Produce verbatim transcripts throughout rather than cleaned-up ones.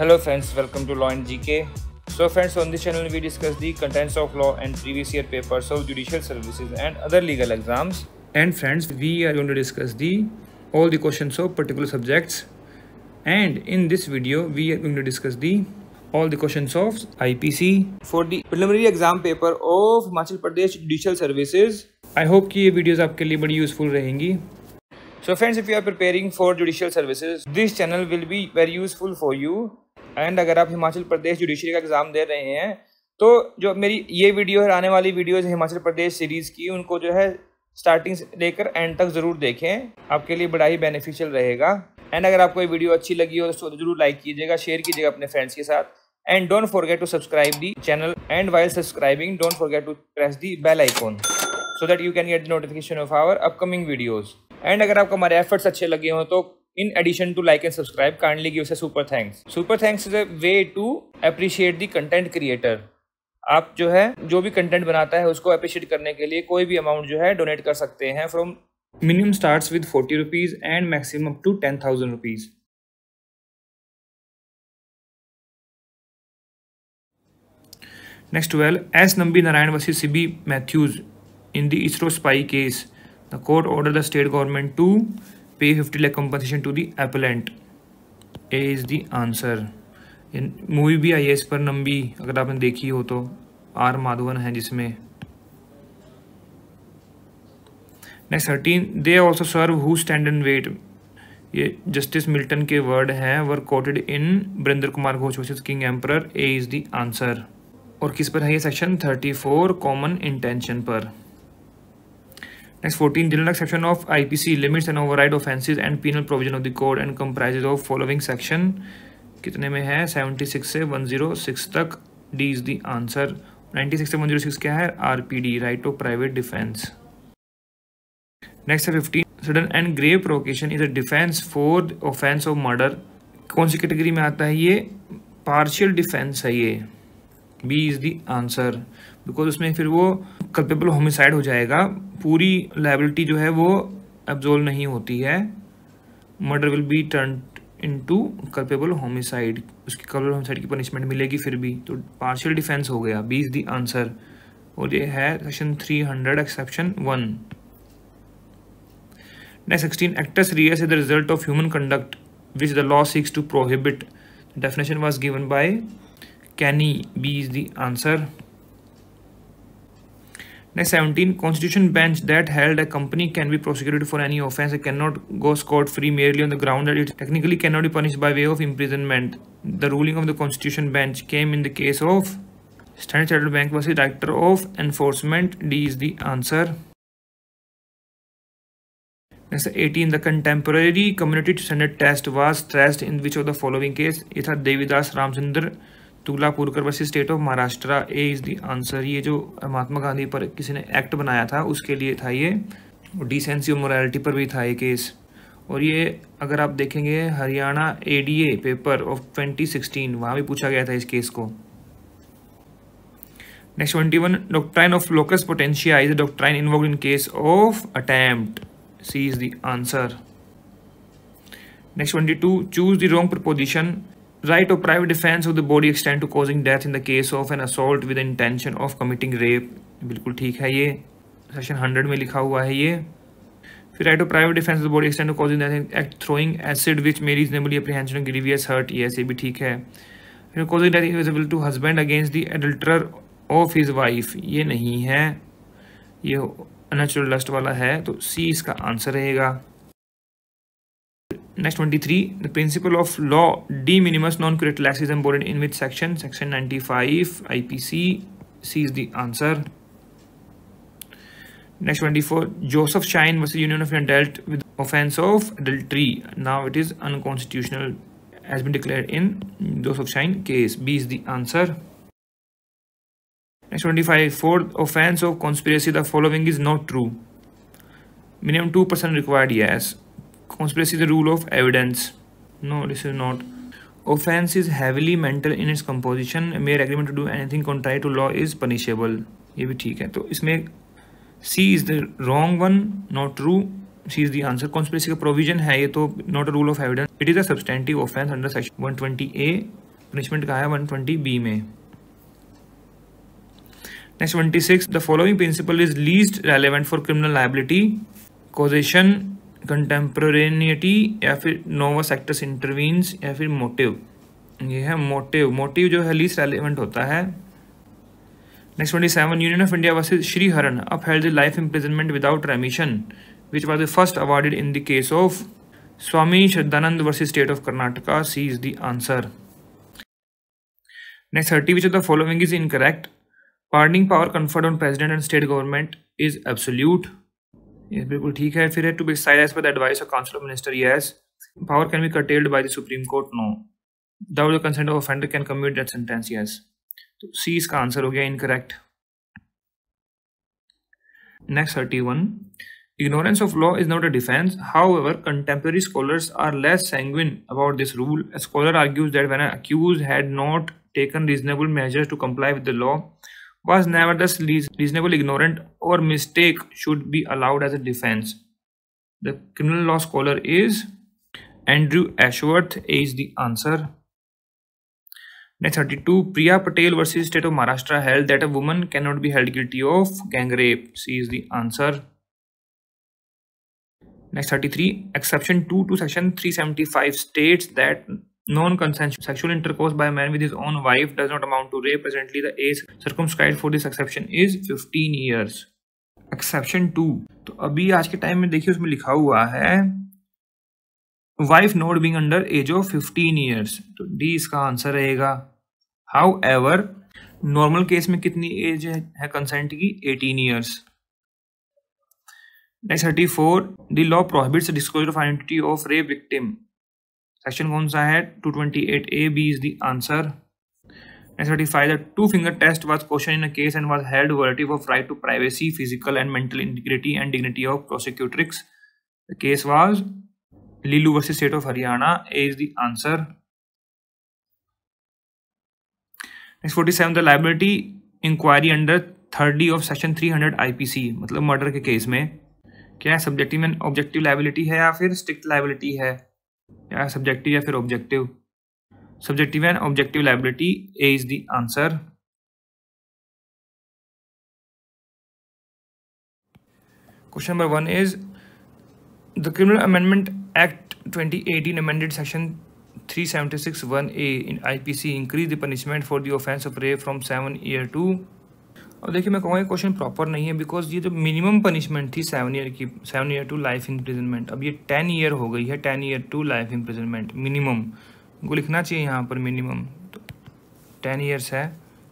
Hello friends, welcome to Law and G K. So friends, on this channel we discuss the contents of law and previous year papers of judicial services and other legal exams. And friends, we are going to discuss the all the questions of particular subjects. And in this video, we are going to discuss the all the questions of I P C for the preliminary exam paper of Himachal Pradesh Judicial Services. I hope कि ये videos आपके लिए बड़ी useful रहेंगी. So friends, if you are preparing for judicial services, this channel will be very useful for you. And अगर आप Himachal Pradesh judiciary का exam दे रहे हैं तो जो मेरी ये वीडियो है, आने वाली वीडियोज़ हिमाचल प्रदेश सीरीज़ की, उनको जो है स्टार्टिंग से लेकर एंड तक ज़रूर देखें, आपके लिए बड़ा ही बेनिफिशियल रहेगा. एंड अगर आपको ये वीडियो अच्छी लगी हो तो ज़रूर लाइक कीजिएगा, शेयर कीजिएगा अपने फ्रेंड्स के साथ. And don't forget to subscribe the channel, and while subscribing don't forget to press the bell icon so that you can get notification of our upcoming videos. And अगर आपको हमारे efforts अच्छे लगे हों तो in addition to like and subscribe, kindly give us a super thanks. Super thanks is a way to appreciate the content creator. आप जो है जो भी कंटेंट बनाता है उसको अप्रिशिएट करने के लिए कोई भी अमाउंट जो है डोनेट कर सकते हैं. From minimum starts with forty rupees and maximum up to ten thousand rupees. Next twelve, S. Nambi Narayan versus C B Matthews in the ISRO spy case. The court ordered the state government to pay fifty lakh compensation to the appellant. A is the answer. इन movie भी आई है इस पर, नंबी, अगर आपने देखी हो तो. आर माधवन है जिसमें. Next thirteen, they also serve who stand and wait. ये जस्टिस मिल्टन के वर्ड हैं, were quoted in Barinder Kumar Ghosh versus king emperor. A is the answer. और किस पर है ये section? Thirty four, common intention पर. Next fourteen, general exception of I P C limits and override offences and penal provision of the code and comprises of following section. कितने में है? Seventy six से वन ज़ीरो सिक्स तक. D is the answer. Ninety six से one zero six क्या है? R P D, right of private defense. Next है fifteen, sudden and grave provocation is a defense for the offence of murder. कौन सी category में आता है ये? Partial defense है ये. B is the answer. Because उसमें फिर वो कल्पेबल होमिसाइड हो जाएगा, पूरी लायबिलिटी जो है वो एब्जॉल्व नहीं होती है. Murder will be turned into culpable homicide, उसकी कल्पेबल होमिसाइड की पनिशमेंट मिलेगी फिर भी. तो पार्शियल डिफेंस हो गया. B is the answer. और ये है section three hundred exception one. Next sixteen, actus reus is the result of human conduct which the law seeks to prohibit. Definition was given by Kenny. B is the answer. Next seventeen, constitution bench that held a company can be prosecuted for any offence and cannot go scot-free merely on the ground that it technically cannot be punished by way of imprisonment. The ruling of the constitution bench came in the case of Standard Chartered Bank versus Director of Enforcement. D is the answer. Next eighteen, the contemporary community standard test was stressed in which of the following case? ये था Devidas Ramchandra Tuljapurkar versus state of Maharashtra. A is the answer. ये जो महात्मा गांधी पर किसी ने act बनाया था उसके लिए था ये. डिसेंसी और मोरालिटी पर भी था ये केस. और ये अगर आप देखेंगे Haryana ADA paper of twenty sixteen, वहाँ भी पूछा गया था इस केस को. Next twenty one, doctrine of locus poenitentiae is a doctrine invoked in case of attempt. C is the answer. Next twenty two, choose the wrong proposition. Right of private defense of the body extend to causing death in the case of an assault with the intention of committing rape. बिल्कुल ठीक है, ये section hundred में लिखा हुआ है ये. फिर right of private defense of the body extend to causing death in act throwing acid which may reasonably apprehension of grievous hurt. Yes, ये भी ठीक है. फिर causing death invisible to husband against the adulterer of his wife. ये नहीं है, ये unnatural lust वाला है, तो C इसका आंसर रहेगा. Next twenty-three, the principle of law de minimis non curat lex is embodied in which section? Section ninety-five I P C. C is the answer. Next twenty-four, Joseph Shine versus Union of India dealt with offence of adultery. Now it is unconstitutional, has been declared in Joseph Shine case. B is the answer. Next twenty-five, for offence of conspiracy the following is not true. Minimum two percent required. Yes. Conspiracy is the rule of evidence. No, this is not. Offense is heavily mental in its composition. Mere agreement to do anything contrary to law is punishable. ये भी ठीक है. तो इसमें C is the wrong one, not true. C is the answer. Conspiracy का provision है ये तो, not a rule of evidence. It is a substantive offense under section one twenty A punishment का है वन ट्वेंटी बी में। Next twenty six, the following principle is least relevant for criminal liability, causation, contemporaneity या फिर नोवस acts intervenes या फिर motive. ये है motive, motive जो है लीस्ट रेलेवेंट होता है। Next twenty seven, union of India versus Sriharan upheld the life imprisonment without remission which was the first awarded in the case of Swami Shraddhanand versus state of Karnataka, C is the answer. Next thirty, which of the following is incorrect, pardoning power conferred on president and state government is absolute. ये बिल्कुल ठीक है। फिर है to be exercised as per the advice of council of minister, yes. Power can be curtailed by the supreme court, no. Without the consent of offender can commute that sentence, yes. तो C इसका answer हो गया incorrect. Next thirty one, ignorance of law is not a defense. However, contemporary scholars are less sanguine about this rule. A scholar argues that when an accused had not taken reasonable measures to comply with the law, was nevertheless reasonably ignorant or mistake should be allowed as a defense. The criminal law scholar is Andrew Ashworth, is the answer. Next thirty-two, Priya Patel versus State of Maharashtra held that a woman cannot be held guilty of gang rape. C is the answer. Next thirty-three, exception two to section three seventy-five states that non-consensual sexual intercourse by a man with his own wife does not amount to rape. Presently, the age circumscribed for this exception is fifteen years. Exception two, तो अभी आज के time में देखिए उसमें लिखा हुआ है wife not being under age of fifteen years, तो D इसका आंसर रहेगा। However, नॉर्मल केस में कितनी एज है कंसेंट की? eighteen years. Next thirty-four, the law prohibits the disclosure of identity of rape victim. Section कौन सा है? two twenty-eight A, B is the answer. Next thirty-five, the two finger test was questioned in a case and was held violative of right to privacy, physical and mental integrity and dignity of prosecutrix. The case was Lilu versus State of Haryana. A is the answer. Next forty-seven, the liability inquiry under third D of section three hundred I P C, मतलब murder के case में क्या subjective and objective liability है या फिर strict liability है, या subjective या फिर objective? Subjective and objective liability, A is the answer. Question number one is the criminal amendment act twenty eighteen amended section three seventy-six one A in I P C increase the punishment for the offense of rape from seven year to, और देखिए मैं कहूँगा question proper नहीं है because ये जो minimum punishment थी seven year की, seven year to life imprisonment, अब ये टेन ईयर हो गई है, ten year to life imprisonment minimum. इनको लिखना चाहिए यहाँ पर मिनिमम, तो टेन ईयर्स है।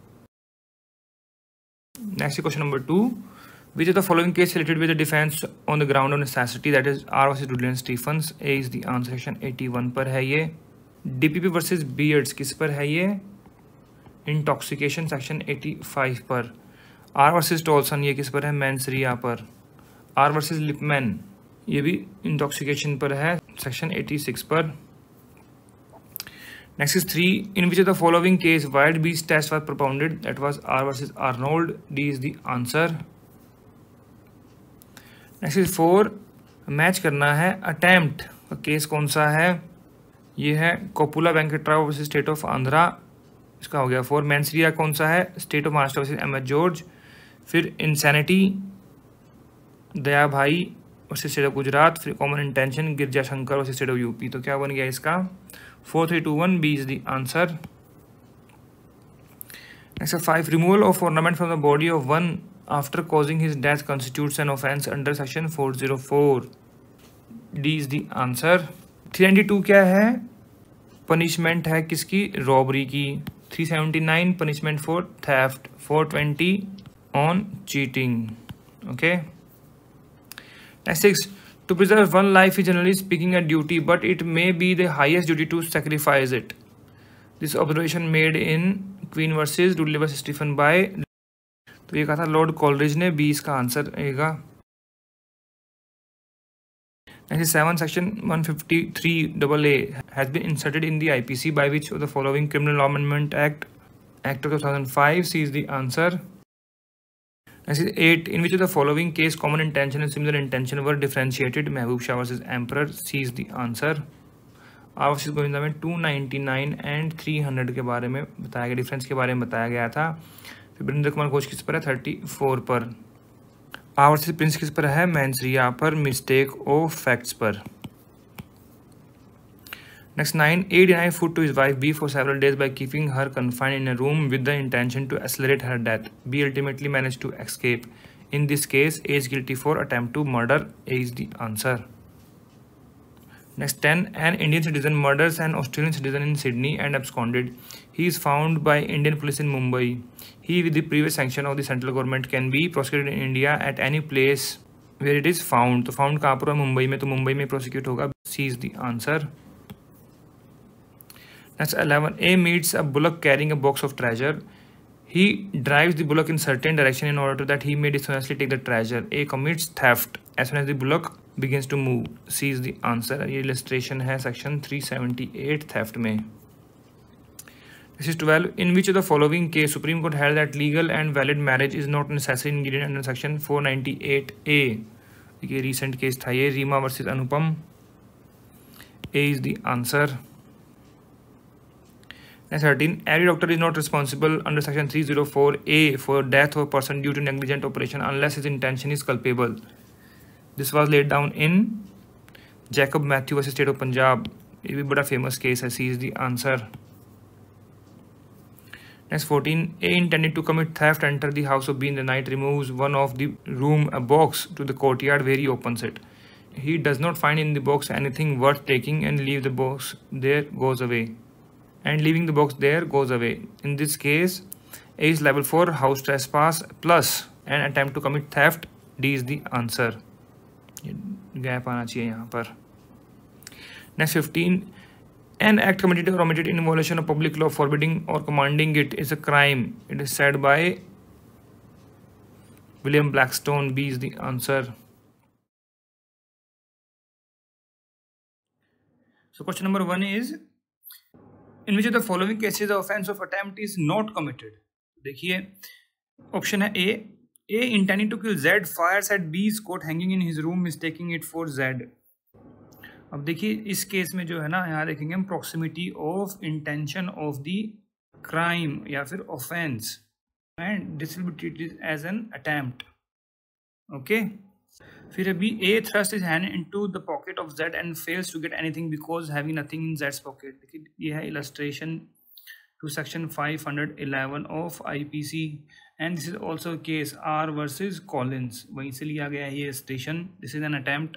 Next question number two, which is the following case related with the defence on the ground of necessity, that is R versus Dudley Stephens. A is the answer, section eighty one पर है ये। DPP versus beards किस पर है ये? Intoxication, section eighty five पर। R versus Tolson ये किस पर है? मैंसरिया पर। आर वर्सेस लिपमैन ये भी इंटॉक्सिकेशन पर है, सेक्शन एटी सिक्स पर। Next is three, in which of the following case wild beast test was propounded, that was R versus Arnold. D is the answer. Next is four, match करना है attempt का case कौन सा है? ये है Koppula Venkatrao versus state of Andhra, इसका हो गया फोर। मैंसरिया कौन सा है? State of Maharashtra versus M H George. फिर insanity Dayabhai versus state of Gujarat. फिर common intention Girja Shankar versus state of UP. तो क्या बन गया इसका? Four three two one, B is the answer. Next five, removal of ornament from the body of one after causing his death constitutes N offence under section four zero four. D is the answer. Three ninety two क्या है? Punishment है किसकी? Robbery की। Three seventy nine punishment for theft. Four twenty on cheating. Okay. Next six, to preserve one life is generally speaking a duty, but it may be the highest duty to sacrifice it. This observation made in Queen versus Dudley versus Stephen by, तो ये कहा था lord Coleridge ने। B इसका answer रहेगा। Next seven, section one fifty-three A has been inserted in the I P C by which of the following criminal law amendment act, act of two thousand five. C is the answer. Next is eight, in which of the following case common intention and similar intention were differentiated? Mehboob Shah versus Emperor. C is the answer. R versus Govinda में two ninety nine and three hundred के बारे में बताया गया, difference के बारे में बताया गया था। फिर वीरेंद्र कुमार घोष किस पर है, थर्टी फोर पर। आर वर्सेस प्रिंस किस पर है, मैंसरिया पर, मिस्टेक ऑफ फैक्ट्स पर। Next nine, A denied food to his wife B for several days by keeping her confined in a room with the intention to accelerate her death. B ultimately managed to escape. In this case, A is guilty for attempt to murder. A is the answer. Next ten, an Indian citizen murders an Australian citizen in Sydney and absconded. He is found by Indian police in Mumbai. He, with the previous sanction of the central government, can be prosecuted in India at any place where it is found. तो found कहाँ पर है, मुंबई में, तो मुंबई में prosecute होगा. C is the answer. Next eleven, A meets a bullock carrying a box of treasure. He drives the bullock in certain direction in order that he may dishonestly take the treasure. A commits theft as soon as the bullock begins to move. C is the answer. ये illustration है section three seventy-eight theft में. This is twelve. In which of the following case Supreme Court held that legal and valid marriage is not necessary ingredient under section four ninety-eight A. ये recent case था ये, Reema versus Anupam. A is the answer. Next thirteen, every doctor is not responsible under section three oh four A for death of person due to negligent operation unless his intention is culpable. This was laid down in Jacob Matthew versus State of Punjab. ये भी बड़ा famous case है. C is the answer. Next fourteen, A intended to commit theft, enter the house of B in the night, removes one of the room a box to the courtyard where he opens it. He does not find in the box anything worth taking and leave the box there, goes away. And leaving the box there goes away. In this case, A is liable for house trespass plus an attempt to commit theft. D is the answer. Gap आना चाहिए यहाँ पर. Next fifteen, an act committed or omitted in violation of public law forbidding or commanding it is a crime. It is said by William Blackstone. B is the answer. So question number one is, in which of the following cases the offense of attempt is not committed? देखिए option है A, A intending to kill Z fires at B's coat hanging in his room mistaking it for Z. अब देखिए इस case में जो है ना, यहाँ देखेंगे हम proximity of intention of the crime या फिर offense and this will be treated as an attempt. Okay. फिर अभी A thrust his hand into the pocket of Z and fails to get anything because having nothing in Z's pocket. देखिए ये है illustration to section five eleven of I P C and this is also case R versus Collins. वहीं से लिया गया है ये illustration. This is an attempt.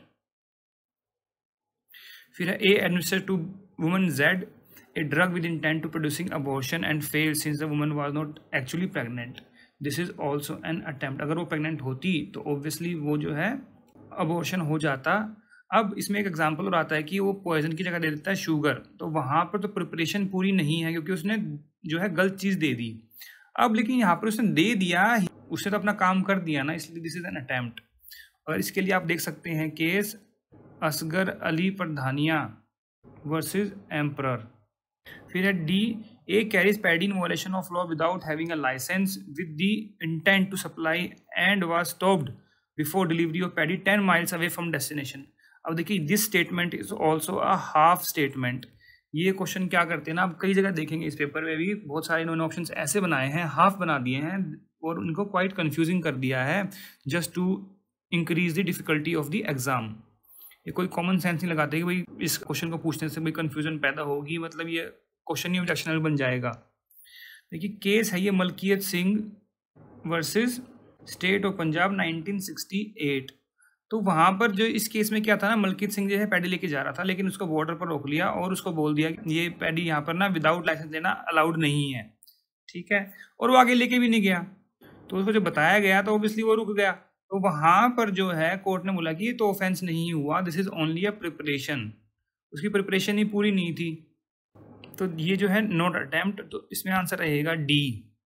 फिर है A administered to woman Z a drug with intent to producing abortion and failed since the woman was not actually pregnant. This is also an attempt. अगर वो pregnant होती तो obviously वो जो है abortion हो जाता. अब इसमें एक एग्जांपल और आता है कि वो पॉइजन की जगह दे देता है शुगर, तो वहाँ पर तो प्रिपरेशन पूरी नहीं है क्योंकि उसने जो है गलत चीज़ दे दी. अब लेकिन यहाँ पर उसने दे दिया, उसने तो अपना काम कर दिया ना, इसलिए दिस इज एन अटेम्प्ट. और इसके लिए आप देख सकते हैं case Asgar Ali Pradhania versus emperor. फिर है D, A carries paddy in violation of law without having a licence with the intent to supply and was stopped before delivery of paddy ten miles away from destination. अब देखिए this statement is also a half statement. ये question क्या करते हैं ना, आप कई जगह देखेंगे इस पेपर में भी बहुत सारे इन्होंने ऑप्शंस ऐसे बनाए हैं, हाफ बना दिए हैं और उनको क्वाइट कंफ्यूजिंग कर दिया है just to increase the difficulty of the exam. ये कोई कॉमन सेंस नहीं लगाते कि भाई इस क्वेश्चन को पूछने से भाई कंफ्यूजन पैदा होगी, मतलब ये क्वेश्चन ही ऑब्जेक्शनल बन जाएगा. देखिए केस है ये Malkiat Singh versus state of Punjab nineteen sixty eight. तो वहाँ पर जो इस केस में क्या था ना, मलकियत सिंह जो है पैडी लेके जा रहा था लेकिन उसको बॉर्डर पर रोक लिया और उसको बोल दिया कि ये पैडी यहाँ पर ना विदाउट लाइसेंस लेना अलाउड नहीं है. ठीक है, और वो आगे लेके भी नहीं गया, तो उसको जब बताया गया तो ऑब्वियसली वो रुक गया. तो वहाँ पर जो है कोर्ट ने बोला कि ये तो ऑफेंस नहीं हुआ, this is only a preparation. उसकी प्रिपरेशन ही पूरी नहीं थी, तो ये जो है नॉट अटेम्प्ट, तो इसमें आंसर रहेगा D.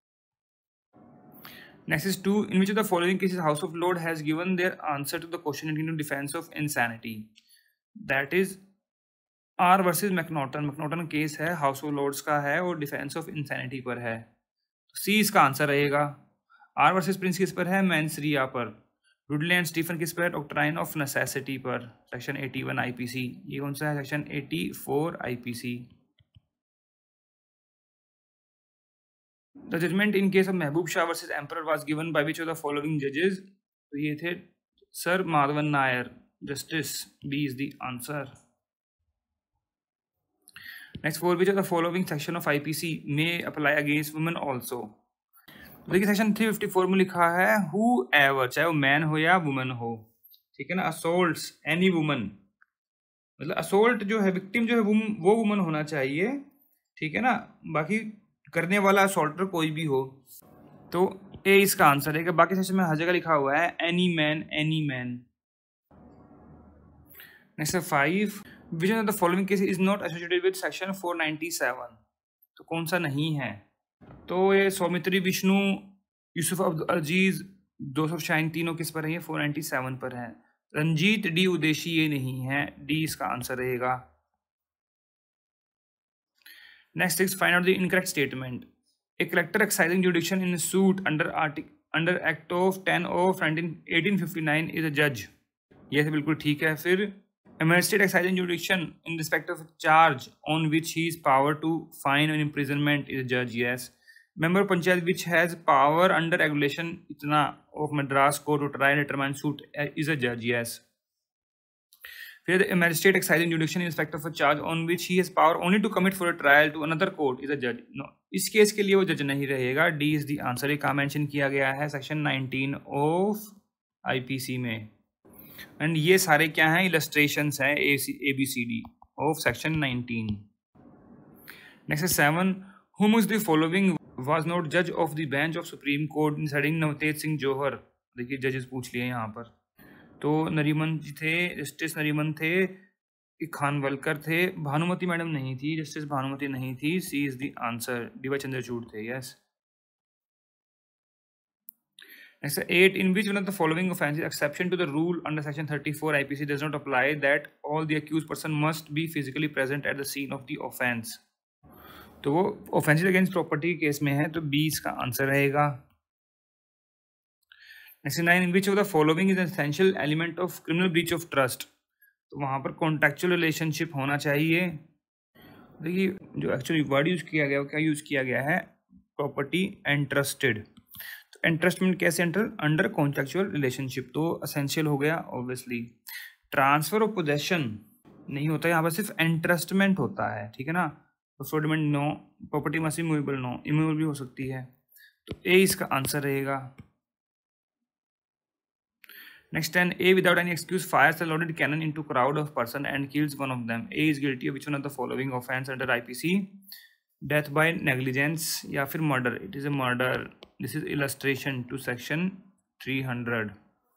Next is two, in which of the following cases House of Lords has given their answer to the question in defense of insanity. That is R versus McNaughton. McNaughton case है, House of Lords का है और defence of insanity पर है. C इसका answer रहेगा. R versus Prince किस पर है, मैंसरिया पर. वुडले एंड स्टीफन किस पर? डॉक्ट्राइन ऑफ नेसेसिटी पर, सेक्शन इक्यासी आईपीसी। ये कौन सा है? सेक्शन चौरासी IPC. The judgement in case of Mehboob Shah versus emperor was given by which of the following जजेस? तो ये थे sir Madhavan Nair. Justice B is the answer. Next, for which of the following section of IPC में apply against women also? देखिए section तीन सौ चौवन में लिखा है हु एवर, चाहे वो मैन हो या वुमन हो, ठीक है ना, असोल्ट्स एनी वुमन, मतलब असोल्ट जो है, विक्टिम जो है वो वुमन होना चाहिए, ठीक है ना, बाकी करने वाला असोल्टर कोई भी हो। तो ए इसका आंसर है। बाकी सेक्शन में हर जगह लिखा हुआ है any man, any man. Next है five, which of the following case is not associated with section चार सौ सत्तानवे? तो कौन सा नहीं है? तो ये सौमित्री विष्णु, यूसुफ अब्दुल अजीज, दो सौ शाइन तीनों किस पर है? ये चार सौ सत्तानवे पर है। रंजीत डी उदेशी ये नहीं है, डी इसका आंसर रहेगा। Next is find out the incorrect statement. A collector exercising jurisdiction in suit under article under act of ten of eighteen fifty nine is a जज। ये तो बिल्कुल ठीक है। फिर a magistrate exercising jurisdiction in respect of a charge on which he is power to fine and imprisonment is a judge, yes. Member panchayat which has power under regulation itna of Madras court to try and determine suit is a judge, yes. Here a magistrate exercising jurisdiction in respect of a charge on which he has power only to commit for a trial to another court is a judge. No, इस case के लिए वो जज नहीं रहेगा। D is the answer। ये कहाँ mention किया गया है? सेक्शन नाइनटीन ऑफ आईपीसी में। एंड ये सारे क्या हैं? इलस्ट्रेशंस हैं A A B C D of section nineteen. Next है seven, whom is the following was not जज of the bench of supreme court in deciding Navtej Singh Johar? देखिए जजेस पूछ लिए यहाँ पर। तो नरीमन जी थे, जस्टिस नरीमन थे, खानवलकर थे, भानुमति मैडम नहीं थी, जस्टिस भानुमति नहीं थी। C is the answer. D Y Chandrachud थे, yes. Next, eight, in which one of the following offences, exception to the rule under section thirty-four I P C does not apply that all the accused person must be physically present at the scene of the offence? तो वो offences against property case में है, तो B इसका answer रहेगा। Next, nine, in which of the following is an essential element of criminal breach of trust? तो वहाँ पर contractual relationship होना चाहिए। देखिए जो एक्चुअली वर्ड यूज किया गया, क्या यूज किया गया है? Property entrusted. तो एंट्रस्टमेंट कैसे एंटर? Under contractual relationship. तो असेंशियल हो गया ऑब्वियसली। ट्रांसफर ऑफ पोजेशन नहीं होता, यहाँ पर सिर्फ एंट्रस्टमेंट होता है, ठीक है ना। Fraudulent no, property must be movable no, immovable भी हो सकती है। तो ए इसका आंसर रहेगा। Next ten, A without any excuse fires a loaded cannon into crowd of person and kills one of them. A is guilty of which one of the following offence under IPC? Death by negligence या फिर murder? It is a murder. This is illustration to section three hundred.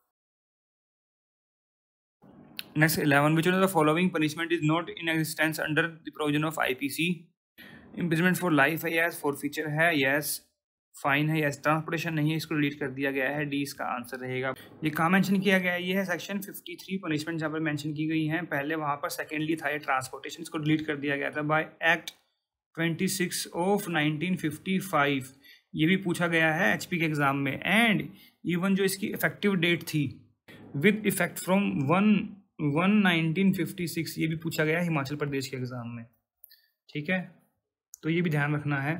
Next eleven, which one of the following punishment is not in existence under the provision of IPC? Imprisonment for life है, yes. Forfeiture है, yes. Fine है, yes. Transportation नहीं है, इसको delete कर दिया गया है। डी इसका आंसर रहेगा। ये कहाँ मेंशन किया गया है? ये है सेक्शन फिफ्टी थ्री। पनिशमेंट जहाँ पर मेंशन की गई हैं, पहले वहाँ पर सेकेंडली था ये ट्रांसपोर्टेशन, इसको डिलीट कर दिया गया था by act twenty six of nineteen fifty five. ये भी पूछा गया है एचपी के एग्जाम में। एंड इवन जो इसकी इफेक्टिव डेट थी with effect from one one nineteen fifty six, ये भी पूछा गया है हिमाचल प्रदेश के एग्जाम में, ठीक है। तो ये भी ध्यान रखना है।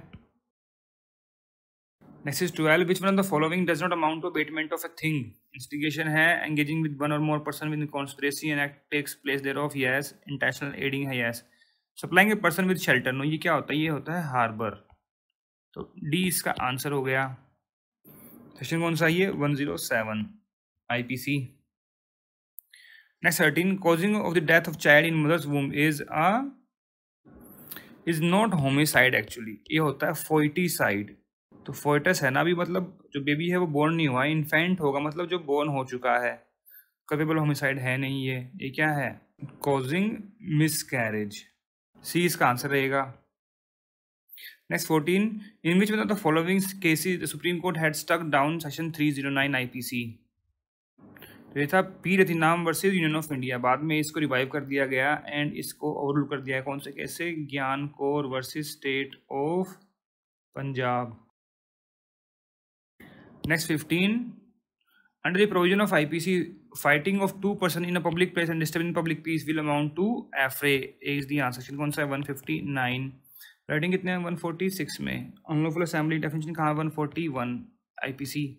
Next is twelve, which one of the following does not amount to abetment of a thing? Instigation है, engaging with one or more person with conspiracy and act takes place there of, yes. Intentional aiding है, yes. Supplying a person with shelter, no. ये क्या होता है? ये होता है harbour. तो डी इसका आंसर हो गया। सेक्शन कौन सा? ये one zero seven IPC. Next thirteen, causing of the death of child in mother's womb is a is not homicide actually, ये होता है फोइटिसाइड। तो फोइटस है ना, अभी मतलब जो बेबी है वो बोर्न नहीं हुआ, इन्फेंट होगा, मतलब जो बोर्न हो चुका है। कपेबल होमिसाइड है नहीं ये। ये क्या है? Causing miscarriage. सी इसका आंसर रहेगा। Next fourteen, in which one of the following cases the supreme Court had stuck down section three zero nine IPC? तो ये था P Rathinam versus Union of India. बाद में इसको रिवाइव कर दिया गया एंड इसको ओवररूल कर दिया है। कौन से केस से? Gian Kaur versus state of Punjab. Next fifteen, Under the provision of I P C, fighting of two person in a public place and disturbing public peace will amount to affray. A is the answer. Section कौन सा है? one fifty-nine. Writing कितने हैं? one forty-six में. Unlawful assembly definition कहाँ? one forty-one I P C.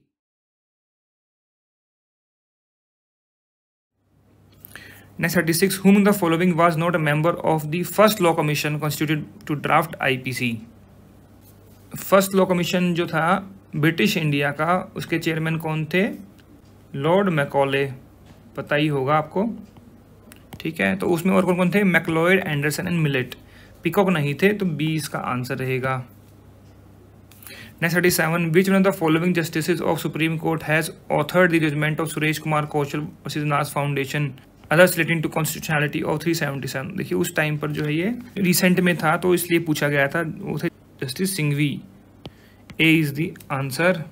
Next thirty-six. Whom the following was not a member of the first law commission constituted to draft I P C? First law commission जो था British India का, उसके chairman कौन थे? Lord Macaulay, पता ही होगा आपको, ठीक है। तो उसमें और कौन कौन थे? Macleod, Anderson and Millett. Peacock नहीं थे, तो बी इसका आंसर रहेगा। Next thirty seven. Which one of the following justices of supreme Court has authored the judgment of Suresh Kumar Koushal versus Naz Foundation others relating to constitutionality of three seventy seven? देखिए उस time पर जो है ये रिसेंट में था, तो इसलिए पूछा गया था। वो थे justice Singhvi. A is the answer.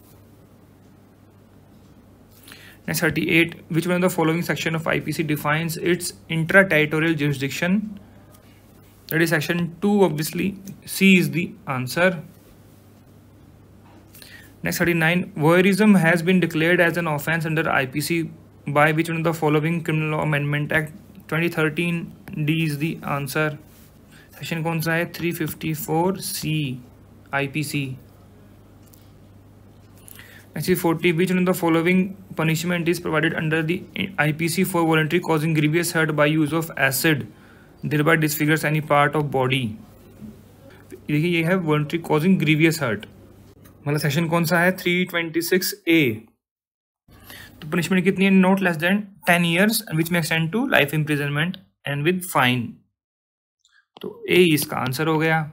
Next thirty-eight. Which one of the following section of I P C defines its intra-territorial jurisdiction? That is section two, obviously. C is the answer. Next thirty-nine. Voyeurism has been declared as an offence under I P C by which one of the following Criminal Law Amendment Act twenty thirteen? D is the answer. Section कौन सा है? three fifty-four C I P C. Next is forty. Which one of the following punishment is provided under the I P C for voluntary causing grievous hurt by use of acid, thereby disfigures any part of body? देखिए ये है voluntary causing grievous hurt, मतलब section कौन सा है? three twenty-six A. तो punishment कितनी है? Not less than ten years and which may extend to life imprisonment and with fine. तो A इसका आंसर हो गया।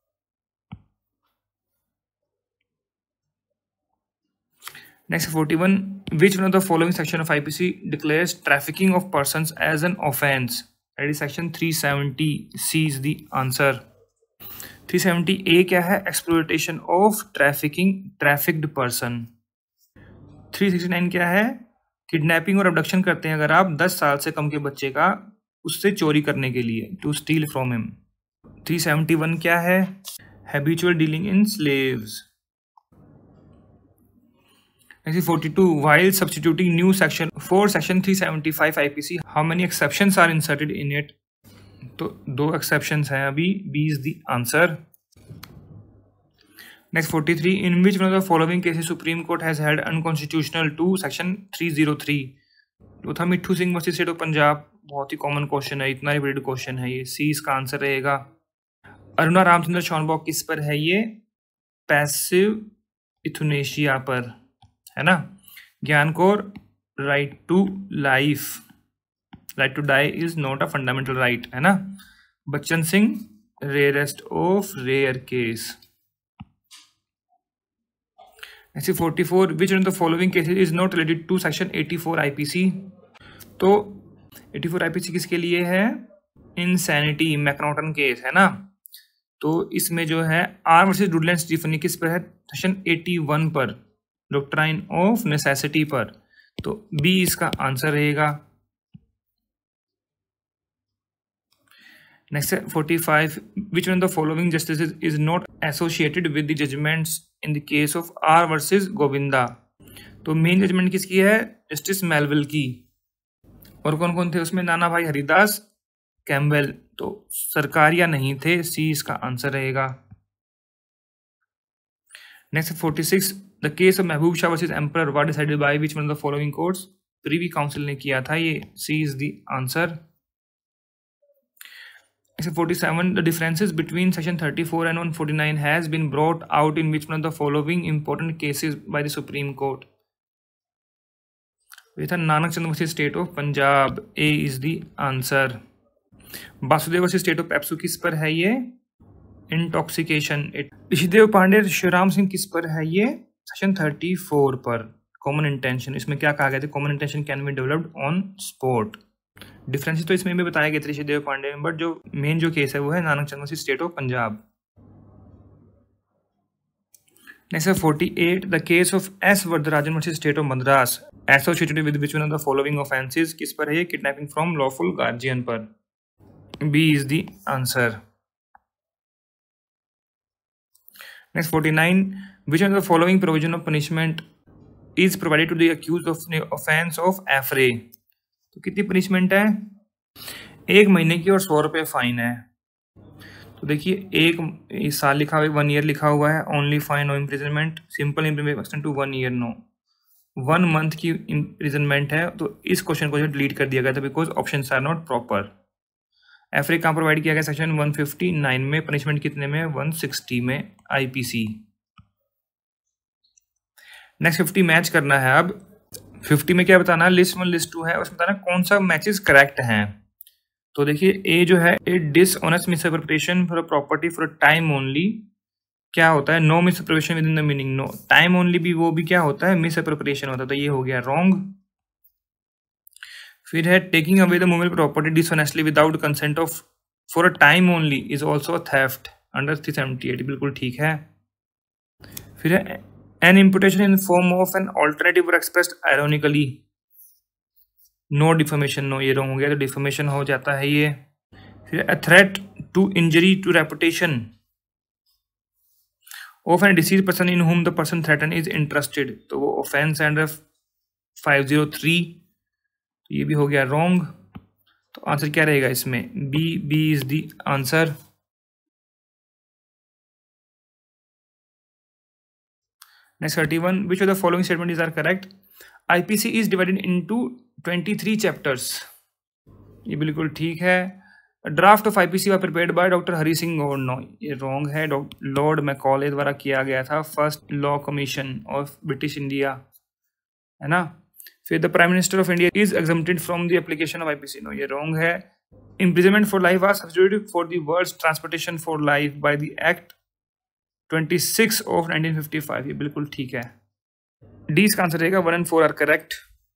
Next forty-one. Which one of the following section of I P C declares trafficking of persons as an offence? That is section three seventy. C is the answer. three seventy A क्या है? Exploitation of trafficking trafficked person. three sixty-nine क्या है? Kidnapping और abduction करते हैं अगर आप दस साल से कम के बच्चे का, उससे चोरी करने के लिए, to steal from him. three seventy-one क्या है? Habitual dealing in slaves. Next forty-two. While substituting new section for section three seventy-five I P C, how many exceptions are inserted in it? तो दो exceptions हैं अभी। B is the answer. Next forty-three. In which one of the following cases Supreme Court has held unconstitutional to section three oh three? वो था Mithu Singh versus state of Punjab. बहुत ही common question है, इतना रिपीटेड क्वेश्चन है ये। C इसका answer रहेगा। अरुणा रामचंद्र शॉनबॉक किस पर है ये? पैसिव इथुनेशिया पर, है ना। Gian Kaur, right to life, right to die is not a fundamental right, है ना। Bachan Singh, rarest of rare case. ऐसे forty-four. Which one of the following cases is not related to section eighty-four I P C? तो eighty-four I P C किसके लिए है? Insanity, McNaughton case, है ना। तो इसमें जो है आर वर्सेस डुडलैंड स्टीफनी किस पर है? सेक्शन eighty-one पर, डॉक्ट्राइन ऑफ नेसेसिटी पर। तो बी इसका आंसर रहेगा। Next forty-five. Which one of the following justices is not associated with the judgments in the case of R versus Govinda? तो मेन जजमेंट किसकी है? जस्टिस मेलविल की। और कौन कौन थे उसमें? नाना भाई हरिदास, कैम्बेल। तो सरकारिया नहीं थे। सी इसका आंसर रहेगा। Next forty-six. The case of Mahboob Shah versus emperor was decided by which one of the following courts? Privy council ने किया था ये। C is the answer. Next forty-seven. The differences between section thirty-four and one forty-nine has been brought out in which one of the following important cases by the Supreme Court? ये था Nanak Chand versus state of Punjab. A is the answer. Vasudev versus state of PEPSU किस पर है ये? Intoxication. Rishidev Pandey, Shivram Singh किस पर है ये? सेक्शन thirty-four पर, कॉमन इंटेंशन। इसमें क्या कहा गया था? Common intention can be developed on spot. Differences तो इसमें भी बताया गया था ऋषिदेव पांडे में, बट जो मेन जो केस है वो है Nanak Chand versus state of Punjab. Next है forty-eight. The case of S Varadarajan versus state of Madras associated with which one of the following offences? किस पर है ये? किडनैपिंग फ्रॉम लॉफुल गार्जियन पर। B is the answer. Next forty-nine. Which one of the following provision of punishment is provided to the accused of offence of affray. तो कितनी punishment है? एक महीने की और सौ रुपये फाइन है। तो देखिए एक साल लिखा हुआ है, वन ईयर लिखा हुआ है, only fine no imprisonment, simple imprisonment to one year no, one month की इम्प्रिजनमेंट है। तो इस क्वेश्चन को जो डिलीट कर दिया गया था because option are not proper. Affray कहाँ प्रोवाइड किया गया? सेक्शन वन फिफ्टी नाइन में। पनिशमेंट कितने में? वन सिक्सटी में आईपीसी। नेक्स्ट फिफ्टी मैच करना है। अब फिफ्टी में क्या बताना? लिस्ट वन लिस्ट टू है, उसमें बताना कौन सा मैचेस करेक्ट हैं। तो देखिए ए जो है, A dishonest misappropriation for a property for a time only, क्या होता है? No misappropriation within the meaning no. Time only भी वो भी क्या होता है? मिसअप्रोप्रिएशन होता है। तो ये हो गया रॉन्ग। फिर है taking away the movable property dishonestly without consent of for a time only is also a theft under three seventy eight, बिल्कुल ठीक है। फिर है an imputation in form of an alternative expressed ironically, no deformation no, ये wrong हो गया। तो deformation हो जाता है ये। फिर a threat to injury to reputation of an deceased person in whom the person threaten is interested, तो वो offence under five zero three, तो ये भी हो गया रॉन्ग। तो आंसर क्या रहेगा इसमें? B, B is the answer. Next thirty one, which of the following statement is are correct? IPC is divided into twenty three chapters, ये बिल्कुल ठीक है। Draft of IPC were prepared by doctor Hari Singh Gour, no ये wrong है। Lord Macaulay द्वारा किया गया था, first law commission of British India, है ना। फिर the prime minister of India is exempted from the application of IPC, no ये रॉन्ग है। Imprisonment for life was substituted for the words transportation for life by the act twenty six of nineteen fifty five, ये बिल्कुल ठीक है। D इसका answer रहेगा, one and four are correct.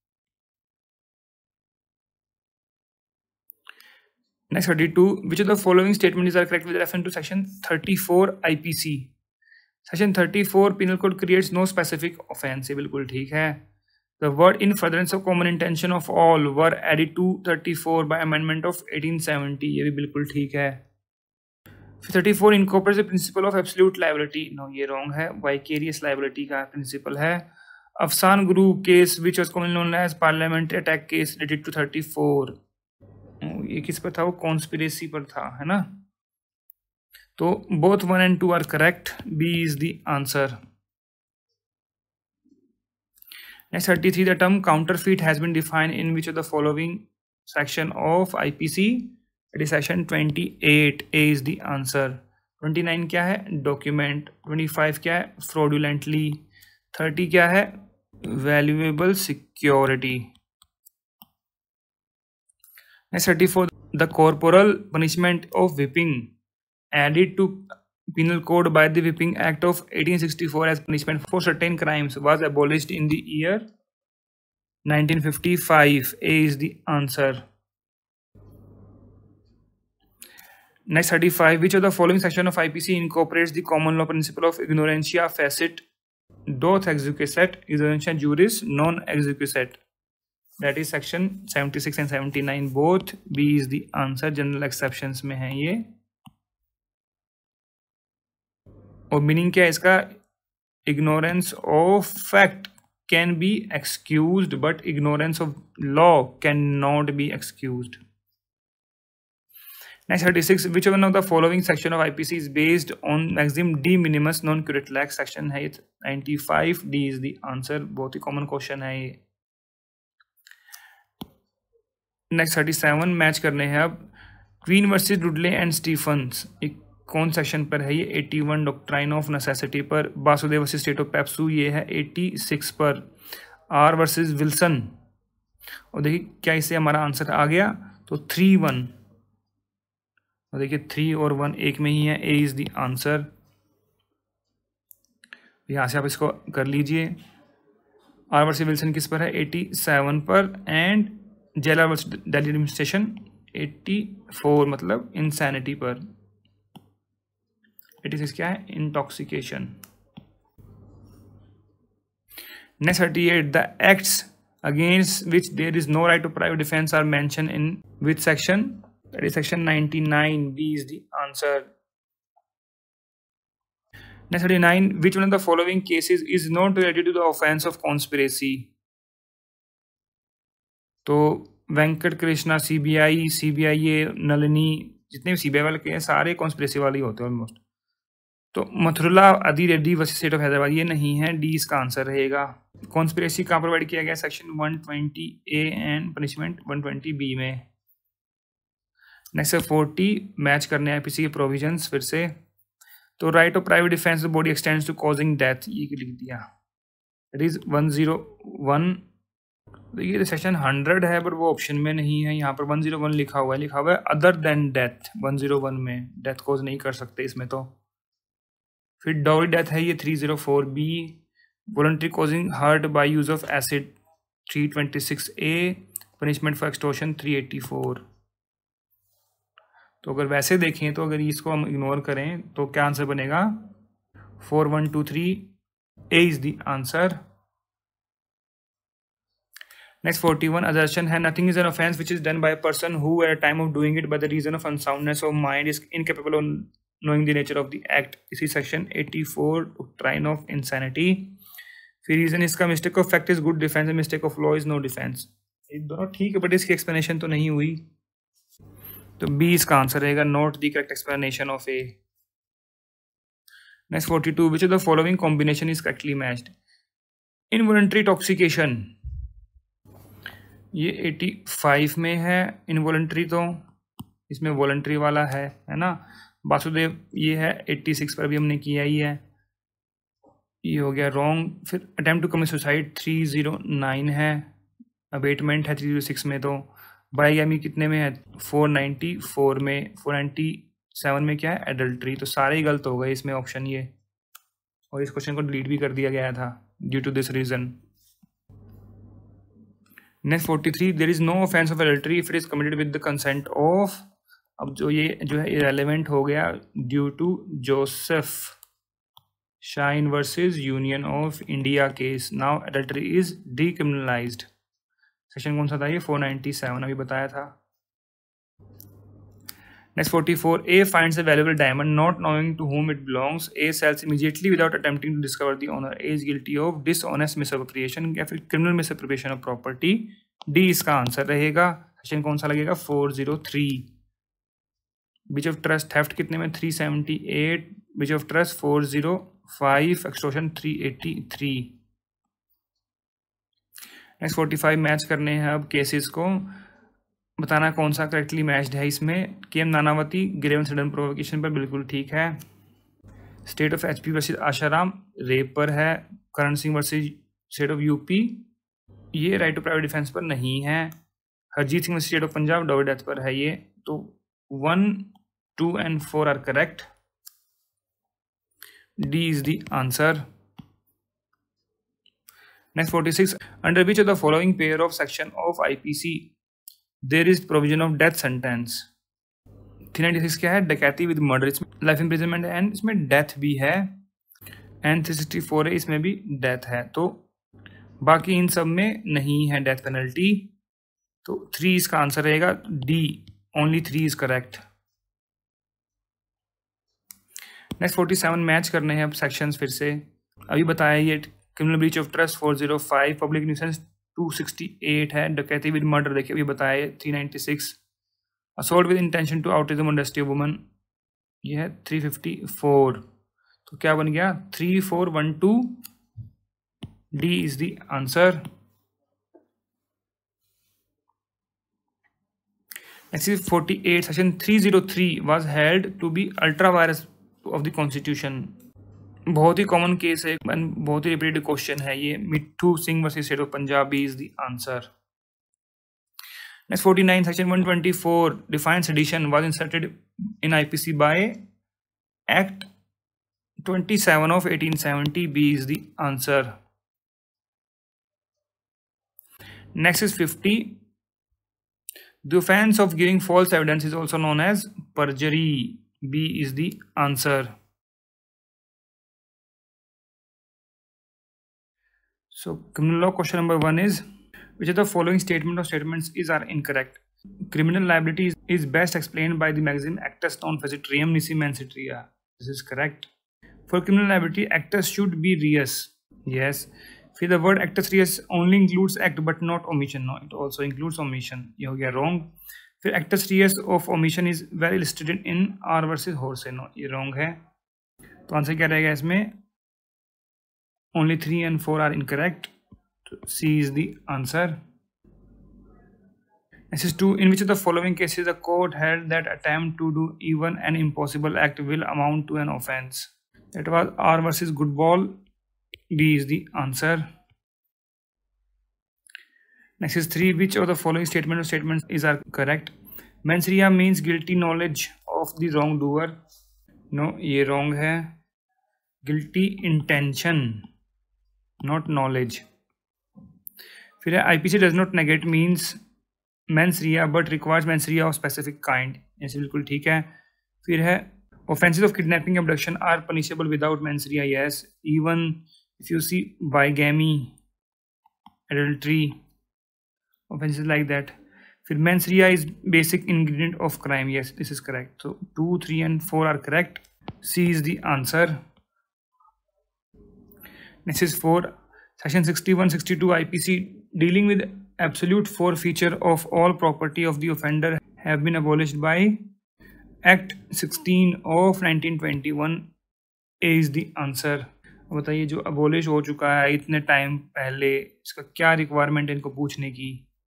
Next thirty-two, which of the following statements are correct with reference to section thirty-four I P C? Section thirty-four penal code creates no specific offense, ये बिल्कुल ठीक है। The word in furtherance of common intention of all were added to thirty-four by amendment of eighteen seventy, ये भी बिल्कुल ठीक है। thirty-four incorporates the principle of absolute liability, no ये wrong है, vicarious liability का principle है। अफसान गुरु case which was commonly known as parliamentary attack case related to thirty-four, ये किस पर था? वो कॉन्स्पिरेसी पर था, है ना। तो both one and two are correct, B is the answer. Next thirty three, the term counterfeit has been defined in which of the following section of IPC? It is section twenty eight, A is the answer. Twenty nine क्या है? Document. Twenty five क्या है? Fraudulently. Thirty क्या है? Valuable security. Next thirty-four, the corporal punishment of whipping added to penal code by the Whipping Act of eighteen sixty-four as punishment for certain crimes was abolished in the year nineteen fifty-five. A is the answer. Next thirty-five, which of the following section of I P C incorporates the common law principle of ignorantia facit doth exequisset ignorantia juris non exequisset? That is section seventy-six and seventy-nine, both B is the answer। General exceptions में है ये। और meaning क्या है इसका? Ignorance of fact can be excused but ignorance of law can not be excused. Next thirty six, which one of the following section of IPC is based on maximum de minimis non curat lex? Section है ninety five, D is the answer. बहुत ही common question है ये। Next thirty seven, match करने हैं अब। Queen versus Dudley and Stephens, एक कौन सेक्शन पर है ये? Eighty one, doctrine of necessity पर। Basudev versus state of PEPSU, ये है एटी सिक्स पर। आर वर्सेस विल्सन, और देखिए क्या इससे हमारा आंसर आ गया? तो थ्री वन, और देखिए थ्री और वन एक में ही है, ए इज द आंसर। यहाँ से आप इसको कर लीजिए। आर वर्सेस विल्सन किस पर है? एटी सेवन पर। And Jailal versus Delhi administration eighty four, मतलब इंसैनिटी पर। एटी सिक्स क्या है? Intoxication. Next thirty eight, the acts against which there is no right to private defence are mention in which section? That is section ninety nine, B is the answer. Next thirty-nine, which one of the following cases is not related to the offense of conspiracy? तो Venkat Krishna, CBI, CBI ये नलिनी, जितने भी CBI वाले के सारे conspiracy वाले ही होते हैं ऑलमोस्ट। तो Mathuralla Adi Reddy versus state of Hyderabad ये नहीं है, डी इसका आंसर रहेगा। कॉन्स्पिरेसी कहाँ प्रोवाइड किया गया? Section one twenty A and punishment one twenty B में। नेक्स्ट फोर्टी, मैच करने हैं आईपीसी के प्रोविजंस फिर से। तो right of private defence body extends to causing death, ये लिख दिया। It is one zero one. देखिए सेक्शन हंड्रेड है बट वो ऑप्शन में नहीं है, यहाँ पर वन जीरो वन लिखा हुआ है, लिखा हुआ है other than death. One zero one में डेथ कॉज नहीं कर सकते इसमें। तो फिर डॉरी डेथ है ये three zero four B. Voluntary causing hurt by use of acid three twenty six A. Punishment for extortion three eighty four. तो अगर वैसे देखें तो अगर इसको हम इग्नोर करें तो क्या आंसर बनेगा? Four one two three A is the answer. Next forty one, assertion है nothing is an offence which is done by a person who at a time of doing it by the reason of unsoundness of mind is incapable of knowing the nature of the act. इसी section eighty four, doctrine of insanity. फिर reason इसका mistake of fact is good defence and mistake of law is no defence. ये दोनों ठीक है but इसकी explanation तो नहीं हुई, तो बी इसका आंसर रहेगा, not the correct explanation of A. Next forty two, which of the following combination is correctly matched? Involuntary intoxication ये एटी फाइव में है, इनवॉलंटरी तो इसमें वॉलंटरी वाला है है ना। वासुदेव ये है एटी सिक्स पर भी हमने किया ही है, ये हो गया रॉन्ग। फिर attempt to commit suicide three zero nine है, अबेटमेंट है थ्री जीरो सिक्स में। तो बाईगामी कितने में है? फोर नाइन्टी फोर में। फोर नाइन्टी सेवन में क्या है? एडल्ट्री। तो सारे ही गलत हो गए इसमें ऑप्शन ये, और इस क्वेश्चन को डिलीट भी कर दिया गया था due to this reason. Next forty three, there is no offence of adultery if it is committed with the consent of. अब जो ये जो है इरेलेवेंट हो गया due to Joseph shine versus Union of India case. Now adultery is decriminalised. Section कौन सा था ये? फोर नाइन्टी सेवन अभी बताया था। Next forty four, A finds a valuable diamond not knowing to whom it belongs. A sells immediately without attempting to discover the owner. A is guilty of dishonest misappropriation या फिर criminal misappropriation of property. D इसका answer रहेगा। Section कौन सा लगेगा? Four zero three. Breach of trust theft कितने में? Three seventy eight. Breach of trust four zero five. Extortion three eighty three. Next forty five, match करने हैं अब केसेस को, बताना कौन सा करेक्टली मैच्ड है इसमें। K M Nanavati grave and sudden provocation पर बिल्कुल ठीक है। State of HP versus Asaram rape पर है। Karan Singh versus state of UP ये राइट टू प्राइवेट डिफेंस पर नहीं है। Harjeet Singh versus state of Punjab dog death पर है ये। तो one two and four are correct. D is the answer. Next forty six, under which of the following pair of section of I P C there is provision of death sentence? Three ninety six क्या है? डकैती with murder, इसमें life imprisonment है and इसमें death भी है। And three sixty four है, इसमें भी डेथ है। तो बाकी इन सब में नहीं है डेथ पेनल्टी, तो थ्री इसका आंसर रहेगा। D only three is correct. Next forty seven, match करने हैं अब सेक्शंस फिर से। अभी बताया ये criminal breach of trust four zero five, public nuisance two sixty eight है, डकैती विद मर्डर देखिए अभी बताया three ninety six, assault with intention to outreach the modesty of woman ये है थ्री फिफ्टी फोर। तो क्या बन गया? Three four one two. D is the answer. Next forty eight, section three zero three was held to be ultra vires of the constitution. बहुत ही common case है, बहुत ही रिपीटेड क्वेश्चन है ये। Mithu Singh versus state of Punjab, B is the answer. Next forty nine, section one twenty four defined sedition was inserted in IPC by act twenty seven of eighteen seventy, B is the answer. Next is fifty, the offence of giving false evidence is also known as perjury, B is the answer. So criminal law question number one is, which of the following statement or statements is are incorrect? Criminal liability is, is best explained by the maxim actus non facit reum nisi mansitria. This is correct. For criminal liability actus should be reus, yes. फिर the word actus reus only includes act but not omission, no it also includes omission, ये हो गया wrong. फिर actus reus of omission is well illustrated in R versus Horsey, no ये wrong है। तो answer क्या रहेगा इसमें? Only three and four are incorrect, C is the answer. This is two. In which of the following cases the court held that attempt to do even an impossible act will amount to an offence? That was R versus Goodball. B is the answer. Next is three. Which of the following statement or statements is are correct? Mens rea means guilty knowledge of the wrongdoer. No, ये wrong है. Guilty intention, not knowledge. फिर है I P C does not negate means mens rea but requires mens rea of specific kind, ऐसे बिल्कुल ठीक है। फिर है offences of kidnapping abduction are punishable without mens rea, yes. Even if you see bigamy, adultery, offences like that. फिर mens rea is basic ingredient of crime, yes this is correct. तो two three and four are correct, C is the answer. Next is four. Section sixty one sixty two I P C dealing with absolute forfeiture of all property of the offender have been abolished by Act sixteen of nineteen twenty-one. A is the answer. बताइए जो abolish हो चुका है इतने time पहले, इसका क्या requirement है इनको पूछने की?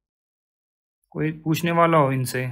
कोई पूछने वाला हो इनसे?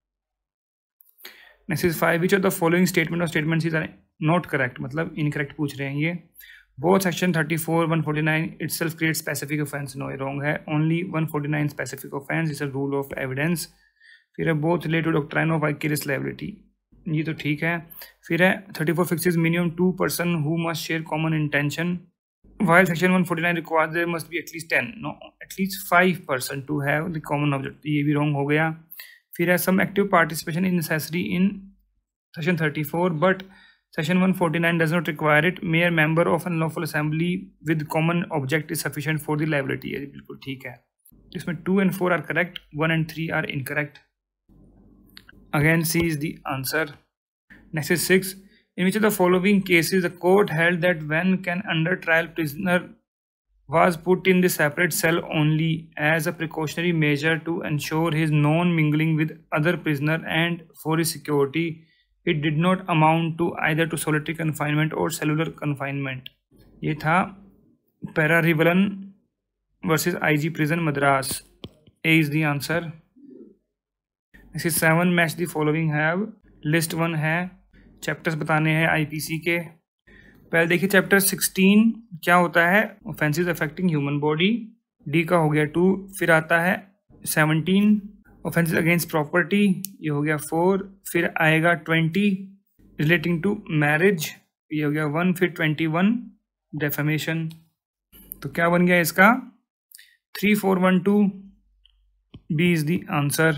Next is five. Which of the following statement और स्टेटमेंट्स इज नॉट करेक्ट, मतलब इनकरेक्ट पूछ रहे हैं ये। Both section thirty-four, one forty-nine itself creates specific offense, no ये wrong है। Only one forty-nine specific offense is a rule of evidence। फिर है both relate to doctrine of vicarious liability, ये तो ठीक है। फिर है thirty-four fixes minimum two person who must share common intention, while section one forty-nine requires there must be at least ten, no at least five person to have the common object, ये भी wrong हो गया। फिर है some active participation is necessary in section thirty-four but Section one forty-nine does not require it. Mere member of an unlawful assembly with common object is sufficient for the liability, ये बिल्कुल ठीक है। इसमें two and four are correct, one and three are incorrect. Again, C is the answer. Next is six. In which of the following cases the court held that when can under trial prisoner was put in the separate cell only as a precautionary measure to ensure his non-mingling with other prisoner and for his security, it did not amount to either to solitary confinement or cellular confinement. ये था Pararivalan versus I G Prison Madras. A is the answer. This is seven. Match the following have. List one है, chapters बताने हैं I P C के। पहले देखिए chapter sixteen क्या होता है, offences affecting human body, D का हो गया टू। फिर आता है सेवनटीन ऑफेंसेस अगेंस्ट प्रॉपर्टी, ये हो गया फोर। फिर आएगा ट्वेंटी रिलेटिंग टू मैरिज, ये हो गया वन। फिर ट्वेंटी वन डेफेमेशन, तो क्या बन गया इसका? Three four one two, B is the answer.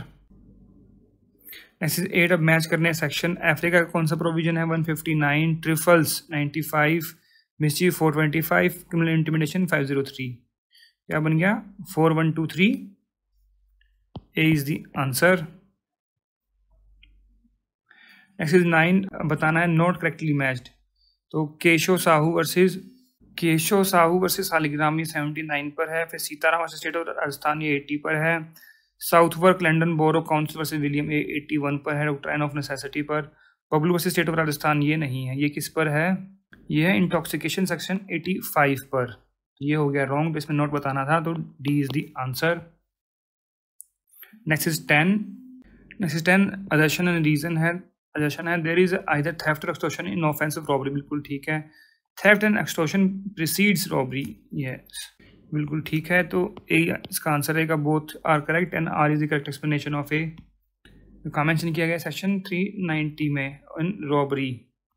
Next is eight. अब मैच करने सेक्शन। अफ्रीका का कौन सा प्रोविजन है? One fifty nine, trifles ninety five, mischief four twenty five, criminal intimidation five zero three. क्या बन गया? Four one two three, A is the answer. Next is nine. बताना है not correctly matched। तो केशव साहू वर्सेस केशव साहू वर्सेस सालिग्राम ये seventy nine पर है। फिर Sitaram versus state of Rajasthan ये एटी पर है। Southwark London Borough Council versus William A eighty one पर है, डॉक्ट्राइन ऑफ नेसेसिटी पर। Bablu versus state of Rajasthan ये नहीं है, ये किस पर है? ये है इंटॉक्सिकेशन सेक्शन एटी फाइव पर। ये हो गया रॉन्ग, तो इसमें नोट बताना था, तो D is the answer. Next is ten. Next is ten. Assertion and reason है। असर्शन है देयर इज आइदर थेफ्ट और extortion in offence of robbery, बिल्कुल ठीक है। Theft and extortion precedes robbery, yes बिल्कुल ठीक है। तो ए इसका आंसर रहेगा both are correct and R is the correct explanation of A. का मेंशन किया गया सेक्शन थ्री नाइन्टी में इन रॉबरी।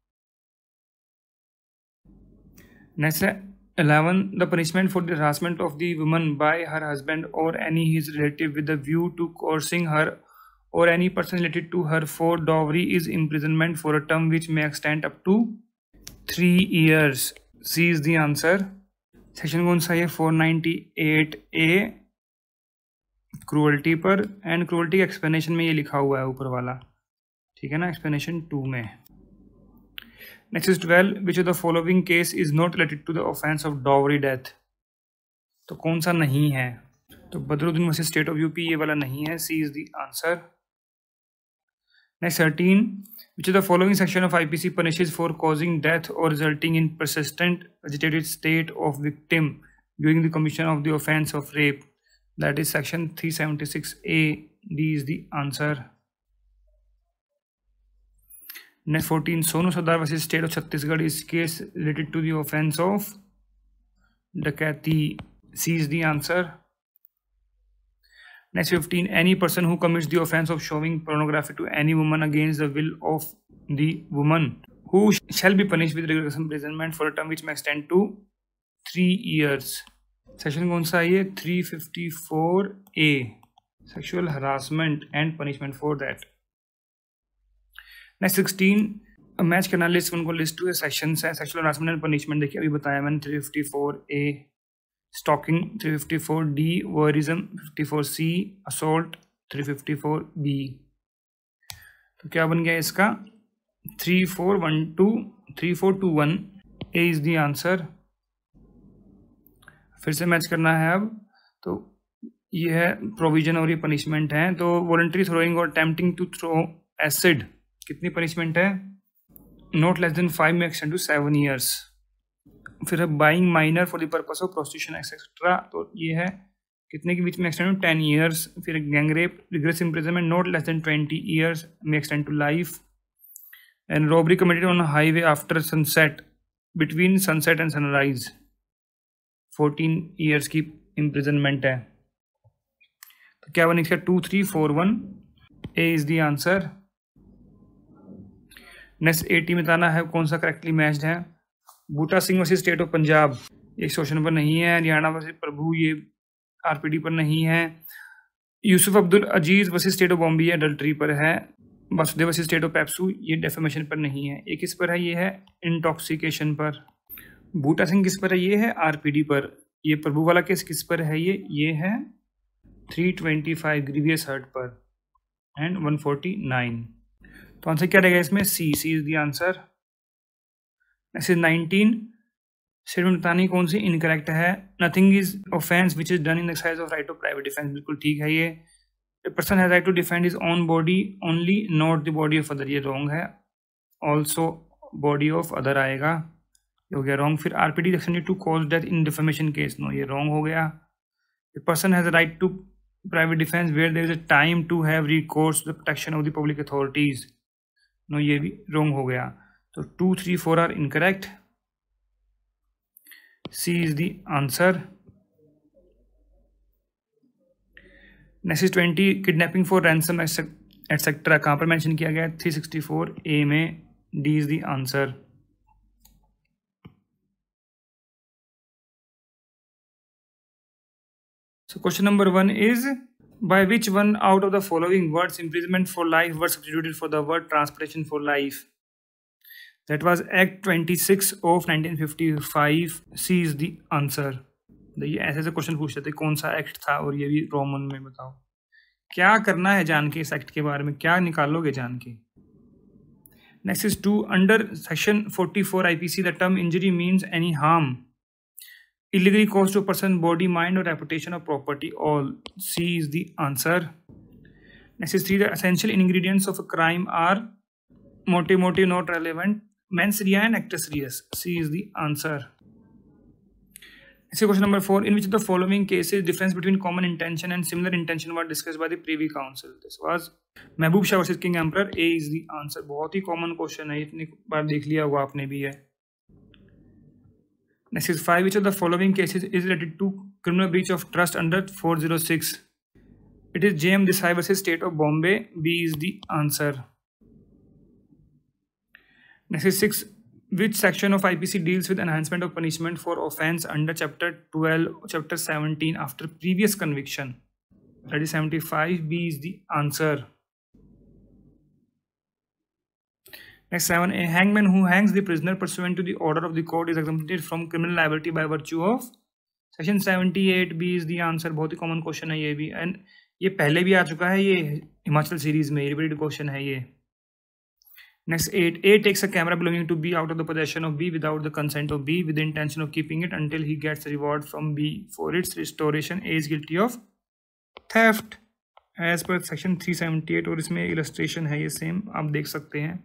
नेक्स्ट है eleven. The punishment for the harassment of the woman by her husband or any his relative with the view to coercing her or any person related to her for dowry is imprisonment for a term which may extend up to three years. C is the answer. Section कौन सा है? Four ninety eight A cruelty पर, and cruelty explanation में ये लिखा हुआ है ऊपर वाला, ठीक है ना, एक्सप्लेनेशन टू में। Next is twelve, which of the following case is not related to the offence of dowry death, तो कौन सा नहीं है? तो Badruddin versus state of UP, ये वाला नहीं है, C is the answer. Next thirteen, which of the following section of IPC punishes for causing death और resulting in persistent vegetative state of victim during the commission of the offence of rape, that is section three seventy six A, D is the answer. Next fourteen, Sonu Sardar versus state of Chhattisgarh is case related to the offence of डकैती, C is the answer. Next fifteen, any person who commits the offense of showing pornography to any woman against the will of the woman who shall be punished with rigorous imprisonment for a term which may extend to three years. Section कौन सा है ये? three fifty-four A, sexual harassment and punishment for that. Next sixteen, match करना list one को list two sections है, sexual harassment and punishment देखिए अभी बताया मैंने, three fifty-four A stalking, three fifty-four D voyeurism, fifty-four C assault, three fifty-four B। तो क्या बन गया इसका? three four one two, three four two one A is the answer। फिर से मैच करना है अब, तो ये है प्रोविजन और ये पनिशमेंट है। तो वॉलंटरी थ्रोइंग और अटेम्प्टिंग टू थ्रो एसिड, कितनी पनिशमेंट है? Not less than five may extend to seven years. फिर है buying minor for the purpose of prostitution etcetera, तो ये है कितने के बीच में एक्सटेंड टू टेन ईयर्स। फिर gang rape, rigorous imprisonment not less than twenty years may extend to life. And robbery committed on highway after sunset, between sunset and sunrise, fourteen years की imprisonment है। तो क्या बनेगा? Two three four one A is the answer. Next eighty में बताना है कौन सा करेक्टली मैच्ड है। Buta Singh versus state of Punjab, एक क्वेश्चन पर नहीं है। हरियाणा वर्सेस प्रभु, ये आरपीडी पर नहीं है। Yusuf Abdul Aziz versus state of Bombay, adultery पर है। Vasudev versus state of PEPSU, ये डेफेमेशन पर नहीं है। ये किस पर है? ये है इंटॉक्सिकेशन पर। बूटा सिंह किस पर है? ये है आरपीडी पर। ये प्रभु वाला केस किस पर है? ये ये है three twenty five grievous hurt पर एंड वन फोर्टी नाइन। तो आंसर क्या रहेगा इसमें? C, C is the answer. Next is nineteen, statement बतानी कौन सी इनकरेक्ट है। Nothing is offence which is done in exercise of right of private defence, बिल्कुल ठीक है ये। The person has right to defend his own body only, not the body of other, ये wrong है। ऑल्सो बॉडी ऑफ अदर आएगा, ये हो गया रॉन्ग। फिर RPD section to cause death in defamation case, no ये रॉन्ग हो गया। The person has right to private defence where there is a time to have recourse to the protection of the public authorities, no ये भी wrong हो गया। तो two three four are incorrect, C is the answer. Next is twenty, kidnapping for ransom etcetera, कहाँ पर mention किया गया है? थ्री सिक्सटी फोर ए में, D is the answer. So question number one is, by which one out of the following words imprisonment for life were substituted for the word transportation for life? That was Act twenty-six of nineteen fifty-five. C is the answer. ये ऐसे ऐसे question पूछते थे कौन सा act था, और ये भी रोमन में बताओ। क्या करना है जान के इस एक्ट के बारे में, क्या निकालोगे जान के। Next is two, under section forty-four I P C the term injury means any harm illegally caused to a person, body, mind or reputation or property, all. C is the answer. Next is three, the essential ingredients of a crime are motive, motive not relevant, mens rea and actus reus. C is the answer. Next question number four, in which of the following cases difference between common intention and similar intention were discussed by the Privy Council? This was Mahboob Shah versus king Emperor, A is the answer। बहुत ही common question है, इतनी बार देख लिया हुआ आपने भी है। Next is five, which of the following cases is related to criminal breach of trust under four oh six? It is J M Desai versus State of Bombay, B is the answer. Next is six, which section of I P C deals with enhancement of punishment for offence under chapter twelve, chapter seventeen after previous conviction? That is seventy-five, B is the answer. Next seven, a hangman who hangs the prisoner pursuant to the order of the court is exempted from criminal liability by virtue of section seventy-eight, B is the answer। बहुत ही common question है ये भी, and ये पहले भी आ चुका है, ये हिमाचल सीरीज में रिपीटेड क्वेश्चन है ये। Next eight, A takes a camera belonging to B out of the possession of B without the consent of B with the intention of keeping it until he gets a reward from B for its restoration. A is guilty of theft as per section three seventy-eight और इसमें illustration है ये same आप देख सकते हैं.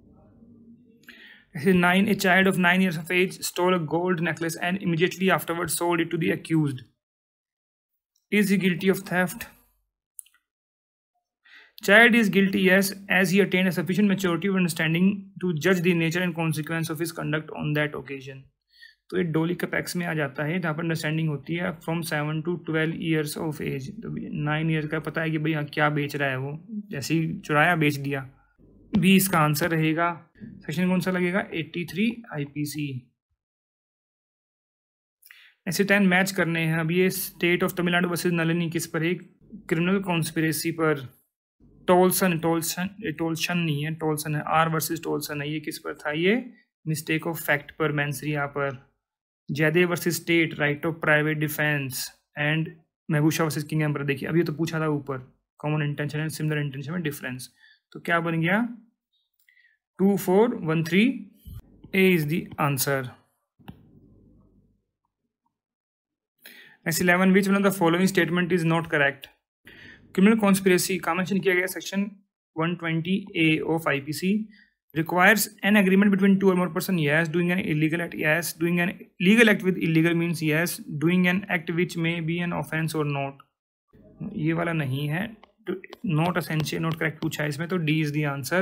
Nine, a child of nine years of age stole a gold necklace and immediately afterwards sold it to the accused. Is he guilty of theft? Child is guilty, yes, as he attained a sufficient maturity of understanding to judge the nature and consequence of his conduct on that occasion. तो ये डोली capex में आ जाता है जहाँ पर understanding होती है from seven to twelve years of age. तो नाइन ईयर्स का पता है कि भाई हाँ क्या बेच रहा है वो, जैसे ही चुराया बेच दिया. भी इसका आंसर रहेगा. सेक्शन कौन सा लगेगा? Eighty three IPC. ऐसे टेन मैच करने हैं. अब ये state of Tamil Nadu versus Nalini किस पर है? क्रिमिनल कॉन्स्पिरेसी पर. टोलसन टोलसन टोलसन नहीं है, टोलसन है. आर वर्सेस टोलसन है. ये किस पर था? ये मिस्टेक ऑफ फैक्ट पर, मैंसरिया पर. Jaidev versus state, right of private defence. And Mahbub Shah versus king emperor. देखिए अभी तो पूछा था ऊपर common intention and similar intention में डिफरेंस. तो क्या बन गया? Two four one three. A is the answer. Next eleven, which one of the following statement is not correct? Criminal conspiracy का मेंशन किया गया section one twenty A of IPC. requires an agreement between two or more person, yes. Doing an illegal act, yes. Doing an legal act with illegal means, yes. Doing an act which may be an offense or not. ये वाला नहीं है. Not essential, not correct पूछा है इसमें, तो D is the answer.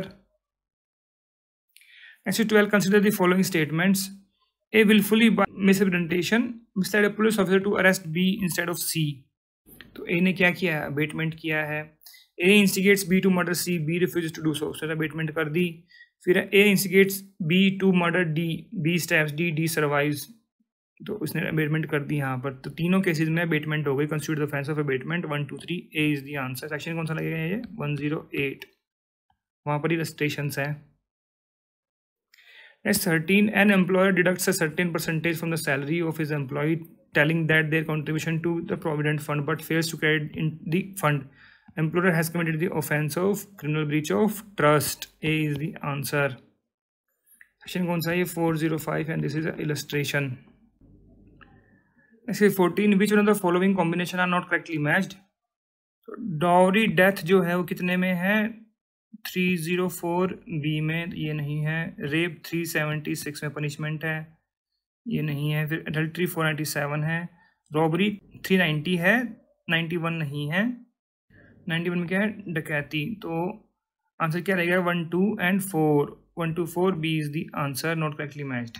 Next twelve, consider the following statements. A willfully by misrepresentation misled a police officer to arrest B instead of C. तो A ने क्या किया? अबेटमेंट किया है. A instigates B to murder C. B refuses to do so. उसने abetment कर दी. फिर A instigates B to murder D. B stabs D. D survives. तो उसने अबेटमेंट कर दी यहाँ पर. तो तीनों केसेस में अबेटमेंट हो गई. Constitute the offence of abetment. One two three. A is the answer. Section कौन सा लगेगा? ये वन जीरो एट. वहाँ पर ही रजिस्ट्रेशंस है. Next thirteen, an employer deducts a certain percentage from the salary of his employee, telling that their contribution to the provident fund, but fails to credit in the fund. Employer has committed the offense of criminal breach of trust. A is the answer. Section कौन सा है? Four zero five and this is an illustration. Next fourteen, which one of the following combination are not correctly matched? So dowry death जो है वो कितने में है? Three zero four B में, ये नहीं है. रेप थ्री सेवेंटी सिक्स में पनिशमेंट है, ये नहीं है. फिर एडल्ट्री फोर नाइन्टी सेवन है. रॉबरी थ्री नाइन्टी है, नाइन्टी वन नहीं है. नाइन्टी वन में क्या है? डकैती. तो आंसर क्या रहेगा? One two and four. One two four B is the answer, not correctly matched.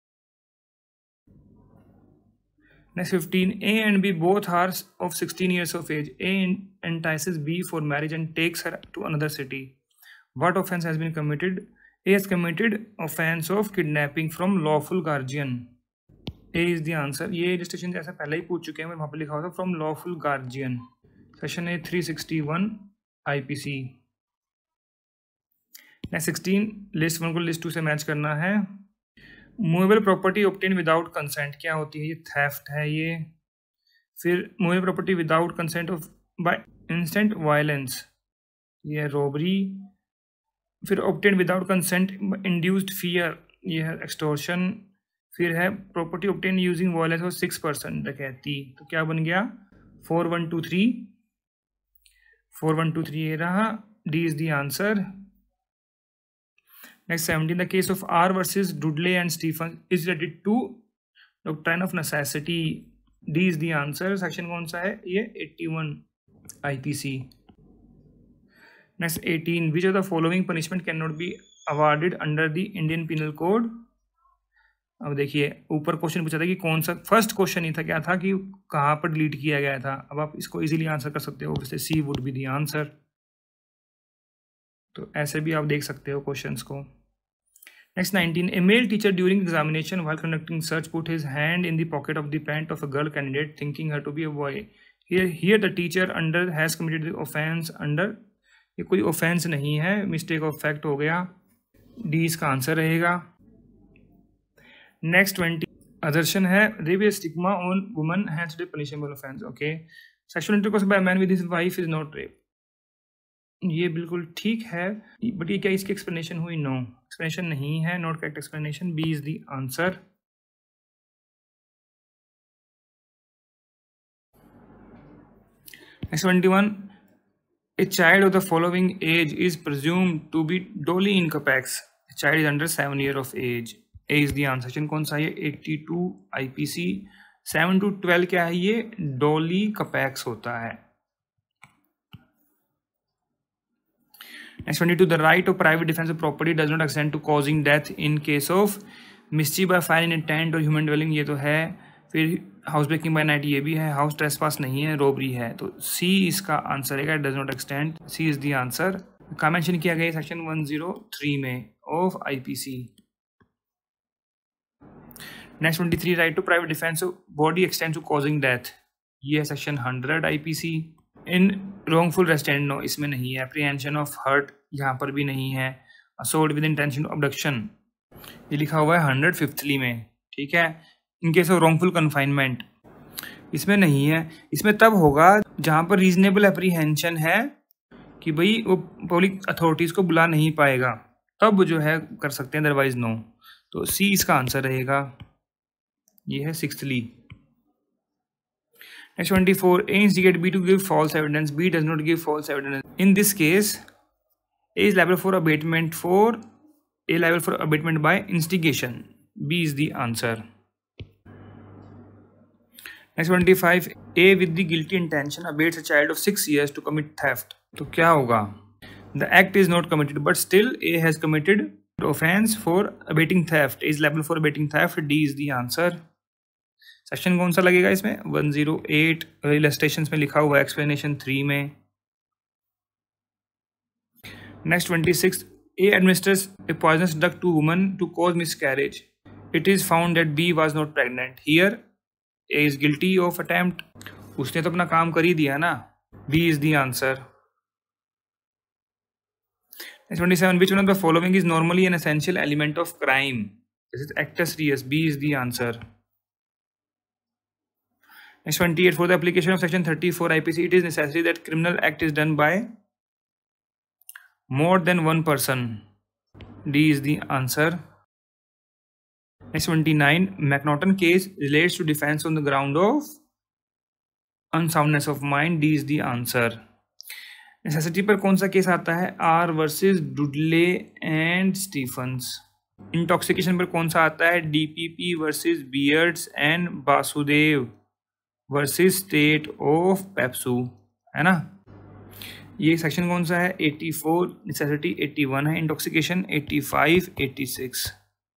Next fifteen, A and B both are of sixteen years of age. A entices B for marriage and takes her to another city. What offense has been committed? A has committed offense of kidnapping from lawful guardian. A is the answer. ये registration जैसा पहले ही पूछ चुके हैं, वहाँ पर लिखा होता है from lawful guardian. सेशन है three sixty one IPC. Next sixteen, list one को लिस्ट टू से मैच करना है. Movable property obtain without consent क्या होती है? ये थेफ्ट है ये. फिर movable property without consent of by instant violence, ये है रॉबरी. फिर obtain without consent induced fear, ये है एक्सटोर्शन. फिर है प्रॉपर्टी ऑब्टेन यूजिंग वायलेंस और सिक्स परसेंट डकैती. तो क्या बन गया? Four one two three. Four one two three ये रहा. D is the answer. Next seventeen, the case of R versus Dudley and Stephen is related to doctrine of necessity. D is the answer. Section कौन सा है? ये eighty one IPC. Next eighteen, which of the following punishment can not be awarded under the Indian penal code. अब देखिए ऊपर question पूछा था कि कौन सा, फर्स्ट क्वेश्चन ही था क्या था कि कहाँ पर डिलीट किया गया था. अब आप इसको इजीली आंसर कर सकते हो. वैसे C would be the answer. तो ऐसे भी आप देख सकते हो क्वेश्चंस को. Next nineteen, a male teacher during examination while conducting search put his hand in the pocket of the pant of a girl candidate thinking her to be a boy. Here here the teacher under has committed the offence. Under ये कोई offence नहीं है, mistake of fact हो गया. D इसका answer रहेगा. Next twenty, assertion है rape is stigma on woman has to punishable offence. Okay, sexual intercourse by man with his wife is not rape. ये बिल्कुल ठीक है, बट ये क्या इसकी एक्सप्लेनेशन हुई? नो, एक्सप्लेनेशन नहीं है, not correct explanation. B is the answer. Next twenty one, a child of the following age is presumed to be dolly in capex. A child is under seven year of age. A is the answer. Section कौन सा है? Eighty two I P C। Seven to twelve क्या है? ये डॉली कपेक्स होता है। Next twenty-two, the right of private defense of property does not extend to causing death in case of mischief by fire in a tent or human dwelling, ये तो है। फिर house breaking bye night ये भी है। House trespass नहीं है, robbery है। तो सी इसका आंसर है, does not extend. C is the answer. का मेंशन किया गया सेक्शन वन ज़ीरो थ्री में of IPC. Next twenty three, right to private defence of body extend to causing death, ये है section hundred IPC. In wrongful restraint, no इसमें नहीं है। Apprehension of hurt यहाँ पर भी नहीं है। Assault with intention of abduction ये लिखा हुआ है हंड्रेड फिफ्थली में, ठीक है। In case of wrongful confinement इसमें नहीं है। इसमें तब होगा जहाँ पर रीजनेबल एप्रीहेंशन है कि भाई वो पब्लिक अथॉरिटीज़ को बुला नहीं पाएगा, तब जो है कर सकते हैं, अदरवाइज नो। तो सी इसका आंसर रहेगा, ये है sixthly. Next twenty four, A instigate B to give false evidence, B does not give false evidence. In this case A is liable for abetment for A liable for abetment by instigation, B is the answer. Next twenty-five, A with the guilty intention abates a child of six years to commit theft. तो क्या होगा? The act is not committed, but still A has committed offense for abating theft. A is liable for abating theft. D is the answer. Section कौन सा लगेगा इसमें? One zero eight illustrations में लिखा हुआ है, explanation थ्री में। Next twenty-six, A administers a poisonous drug to woman to cause miscarriage. It is found that B was not pregnant. Here A is guilty of attempt. उसने तो अपना काम कर ही दिया ना। B is the answer. twenty-seven, which one of the following is normally an essential element of crime? This is actus reus. B is the answer. Next twenty-eight, for the application of section thirty-four I P C, it is necessary that criminal act is done by more than one person. D is the answer. Next twenty-nine, McNaughton case relates to defense on the ground of unsoundness of mind. D is the answer. Necessity पर कौन सा case आता है? R versus Dudley and Stephens. Intoxication पर कौन सा आता है? DPP versus Beards and Basudev versus state of Pepsu, है ना। ये सेक्शन कौन सा है? Eighty four, necessity eighty one है, intoxication eighty five, eighty six.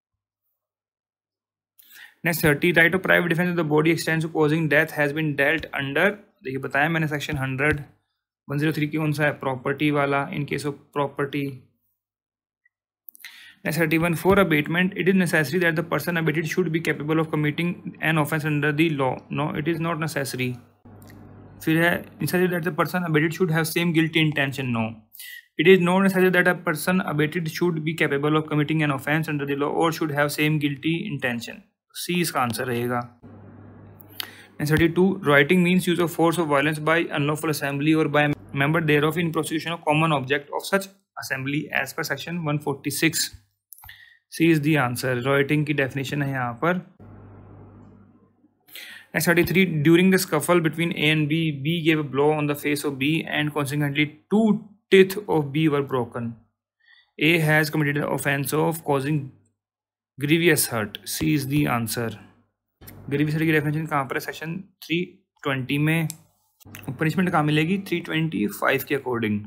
Next thirty, right of private defence of the body extends to causing death has been dealt under, देखिए बताया मैंने section hundred. One zero three की कौन सा है? Property वाला, in case of property. Next thirty one, for abetment it is necessary that the person abetted should be capable of committing an offence under the law, no it is not necessary. फिर है necessary that the person abetted should have same guilty intention, no it is not necessary that a person abetted should be capable of committing an offence under the law और should have same guilty intention. C इसका answer रहेगा। Thirty two, rioting means use of force of violence by unlawful assembly or by member thereof in prosecution of common object of such assembly as per section one forty six. C is the answer. Rioting की definition है यहाँ पर। Next thirty three, during the scuffle between A and B, B gave a blow on the face of B and consequently two teeth of B were broken. A has committed the offence of causing grievous hurt. C is the answer. Grievous hurt की definition कहाँ पर है? Section three twenty में। Punishment कहाँ मिलेगी? Three twenty five के according.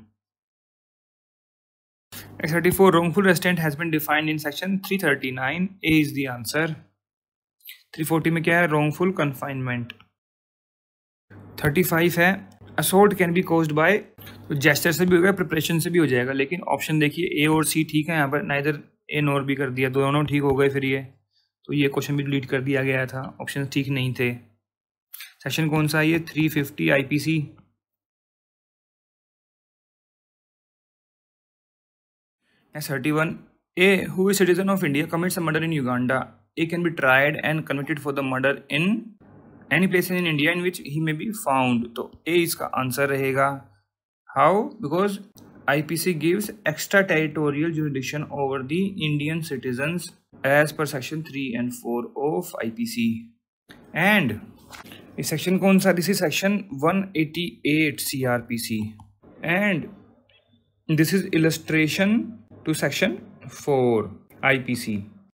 Thirty four, wrongful restraint has been defined in section three thirty nine. A is the answer. Three forty में क्या है? wrongful confinement. थर्टी फाइव है assault can be caused by, तो gesture से भी होगा, preparation से भी हो जाएगा, लेकिन ऑप्शन देखिए A और C ठीक है यहाँ पर, नाइदर A नोर भी कर दिया, दोनों ठीक हो गए फिर ये, तो ये क्वेश्चन भी डिलीट कर दिया गया था, ऑप्शन ठीक नहीं थे. सेक्शन कौन सा है ये? Three fifty IPC. Thirty one, A who is citizen of India commits a murder in Uganda. A can be tried and convicted for the murder in any place in India in which he may be found. तो A इसका answer रहेगा. How? Because I P C gives extraterritorial jurisdiction over the Indian citizens as per section three and four of I P C. And ये section कौन सा? This is section one eighty-eight C R P C. And this is illustration to section four I P C.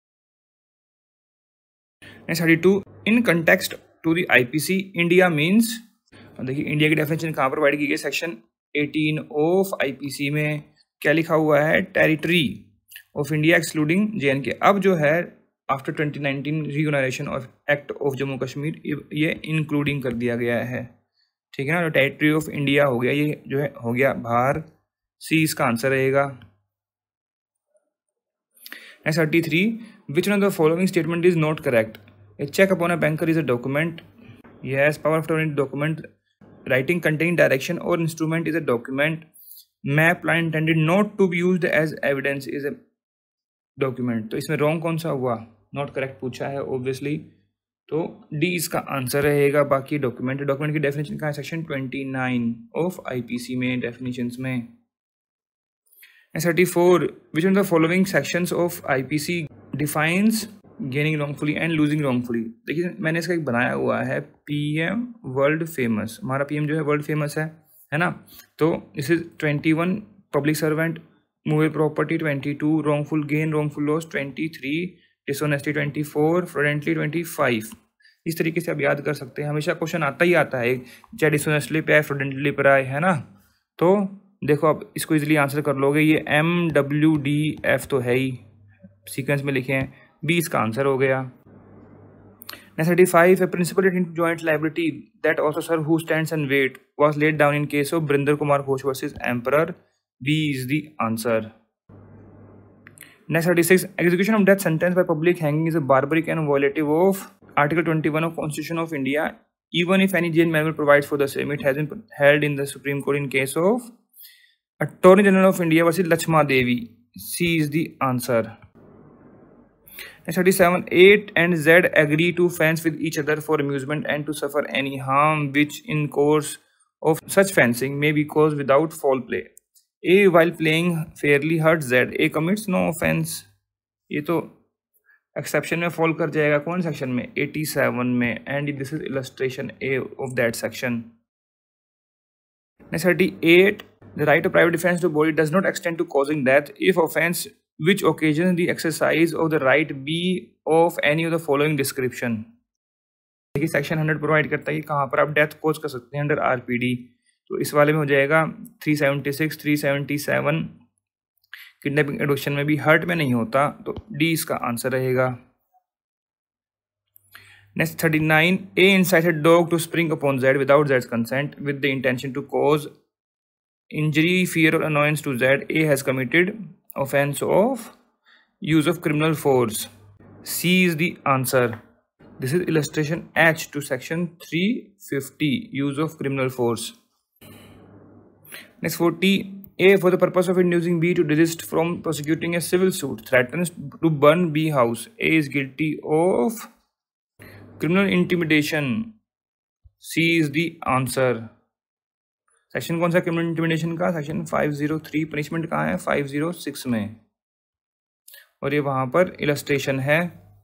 Next thirty-two. In context to the I P C, India means, देखिए India की definition कहाँ provide की गई? Section eighteen of I P C में क्या लिखा हुआ है? Territory of India excluding J and K. अब जो है after twenty nineteen reorganisation of act of Jammu Kashmir, ये इंक्लूडिंग कर दिया गया है. ठीक है ना. तो टेरिटरी ऑफ इंडिया हो गया, ये जो है हो गया बाहर. सी इसका आंसर रहेगा. Next thirty three. Which one of the following statement is not correct? A check upon a banker is a document. Yes, power of attorney document. Writing containing direction or instrument is a document. Map line intended not to be used as evidence is a document. तो इसमें wrong कौन सा हुआ? Not correct पूछा है obviously. तो D इसका answer रहेगा. बाकी डॉक्यूमेंट डॉक्यूमेंट की डेफिनेशन कहाँ है? Section twenty nine of I P C में डेफिनेशंस में. Thirty four. Which one of the following sections of I P C defines gaining wrongfully and losing wrongfully? देखिए मैंने इसका एक बनाया हुआ है पीएम वर्ल्ड फेमस. हमारा पीएम जो है वर्ल्ड फेमस है है ना. तो this is twenty one public servant, movable property twenty two, wrongful gain wrongful loss twenty three, dishonesty twenty four, fraudulently twenty five. इस तरीके से आप याद कर सकते हैं. हमेशा क्वेश्चन आता ही आता है, चाहे डिसऑनेस्टली पे आए फ्रॉडेंटली पर आए, है ना. तो देखो आप इसको इजीली आंसर कर लोगे. ये एम डब्ल्यू डी एफ तो है ही, सीक्वेंस में लिखे हैं. बी इसका आंसर हो गया. Thirty five. A principle in joint liability that also serve who stands and wait was laid down in case of Barindra Kumar Ghosh versus emperor. B is the answer. Next thirty six. Execution of death sentence by public hanging is a barbaric and violative of article twenty one of constitution of India even if any jail manual provides for the same. It has been held in the Supreme Court in case of Attorney General of India versus Lakshma Devi. C is the answer. Next thirty-seven. eight and Z agree to fence with each other for amusement and to suffer any harm which in course of such fencing may be caused without foul play. A while playing fairly hurts Z. A commits no offense. ये तो exception में fall कर जाएगा. कौन सेक्शन में? Eighty seven में. And this is illustration A of that section. Next thirty-eight. The right of private defense to body does not extend to causing death if offense which occasions the exercise of the right be of any of the following description. देखिए section hundred provide करता है कि कहाँ पर आप death कोज कर सकते हैं अंडर आरपीडी. तो इस वाले में हो जाएगा three seventy six, three seventy seven. Kidnapping adoption में भी हर्ट में नहीं होता, तो डी इसका आंसर रहेगा. Next thirty nine. A incited dog to spring upon Z without Z's consent with the intention to cause injury, fear or annoyance to Z. A has committed offense of use of criminal force. C is the answer. This is illustration H to section three fifty, use of criminal force. Next forty. A for the purpose of inducing B to desist from prosecuting a civil suit threatens to burn B house. A is guilty of criminal intimidation. C is the answer. Section कौन सा criminal intimidation का? Section five zero three. Punishment कहाँ है? Five zero six में. और ये वहां पर इलस्ट्रेशन है.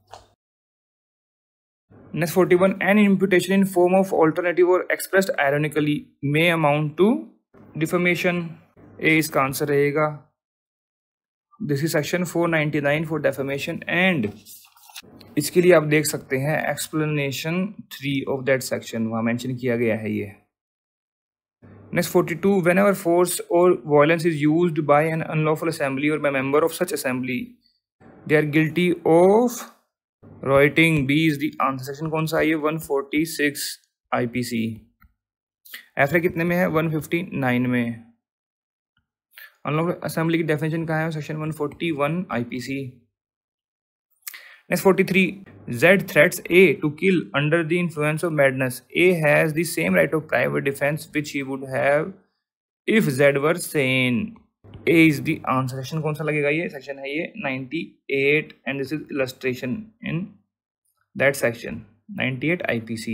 Next forty one. An imputation in form of alternative or expressed ironically may amount to defamation. A इसका आंसर रहेगा. This is section four ninety nine for defamation. And इसके लिए आप देख सकते हैं explanation three of that section, वहां mention किया गया है ये. Next forty-two. Whenever force or violence is used by an unlawful assembly or by a member of such assembly, they are guilty of rioting. B is the answer. Section कौन सा है ये? One forty six I P C. एफ कितने में है? One fifty nine में. Unlawful assembly की डेफिनेशन कहाँ है? Section one forty one I P C. Next forty-three. Z threats A to kill under the influence of madness. A has the same right of private defense which he would have if Z were sane. A is the answer. Section कौन सा लगेगा? ये section है ये ninety eight and this is illustration in that section ninety eight I P C.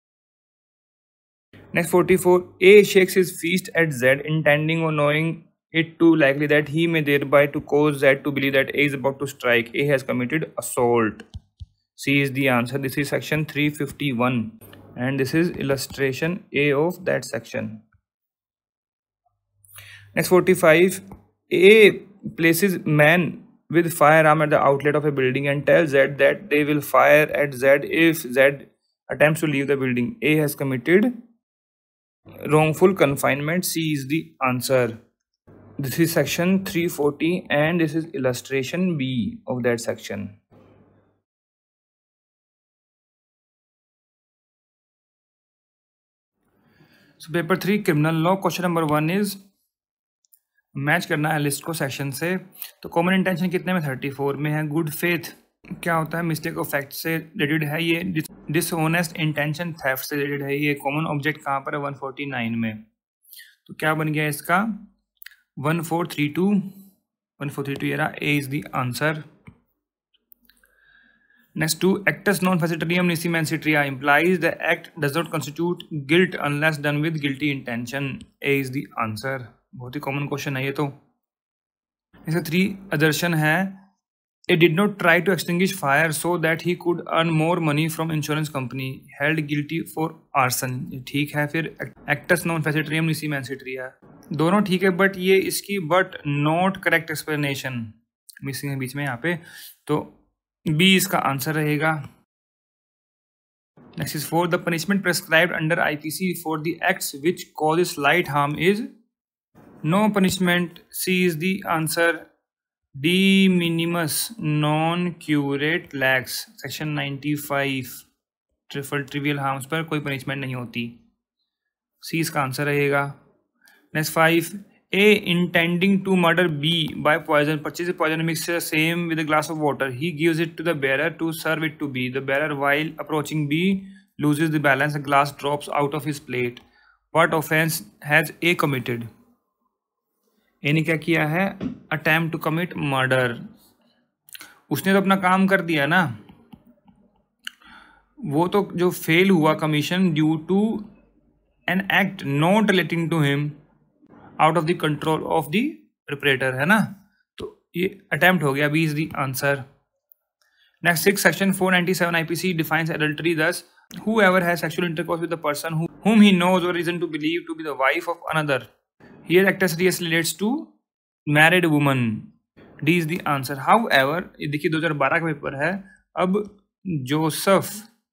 Next forty-four. A shakes his fist at Z intending or knowing it too likely that he may thereby to cause Z to believe that A is about to strike. A has committed assault. C is the answer. This is section three fifty-one and this is illustration A of that section. Next forty-five. A places man with firearm at the outlet of a building and tells Z that they will fire at Z if Z attempts to leave the building. A has committed wrongful confinement. C is the answer. This is section three forty and this is illustration B of that section. So paper three criminal law question number one is match करना है list को section से. तो common intention कितने में thirty four में है. Good faith क्या होता है मिस्टेक ऑफ फैक्ट से रिलेटेड है. ये डिसऑनेस्ट इंटेंशन थेफ्ट से रिलेटेड है. ये कॉमन ऑब्जेक्ट कहाँ पर है वन फोर्टी नाइन में. तो क्या बन गया इसका one four three two. One four three two ये रहा. A is the answer. Next two actus non facit reum nisi mens sit rea implies the act does not constitute guilt unless done with guilty intention. A is the answer. बहुत ही common question है ये. तो इसका three assertion है. A did not try to extinguish fire so that he could earn more money from insurance company. Held guilty for arson. ठीक है. फिर एक्टस नॉन फैसिटरियम निसी मैंसिट्रिया दोनों ठीक है बट ये इसकी but not correct explanation missing है बीच में यहाँ पे. तो बी इसका आंसर रहेगा. Next is for the punishment prescribed under IPC for the acts which cause slight harm is no punishment. C is the answer. De minimis non curat lex section ninety five trifle trivial harms पर कोई punishment नहीं होती. C इसका answer रहेगा. Next five. A intending to murder B by poison purchases poison mixture same with a glass of water. He gives it to the bearer to serve it to B. The bearer while approaching B loses the balance. The glass drops out of his plate. What offense has A committed? A ने क्या किया है attempt to commit murder. उसने तो अपना काम कर दिया ना. वो तो जो फेल हुआ commission due to an act not relating to him out of the control of the perpetrator है ना. तो ये अटेम्प्ट हो गया. B is the answer. Next six section four ninety seven IPC defines adultery दस whoever has sexual intercourse with the person who, whom he knows or reason to believe to be the wife of another. Here actus reus relates to married woman. D is the answer. However ये देखिए दो हज़ार बारह का paper है. अब Joseph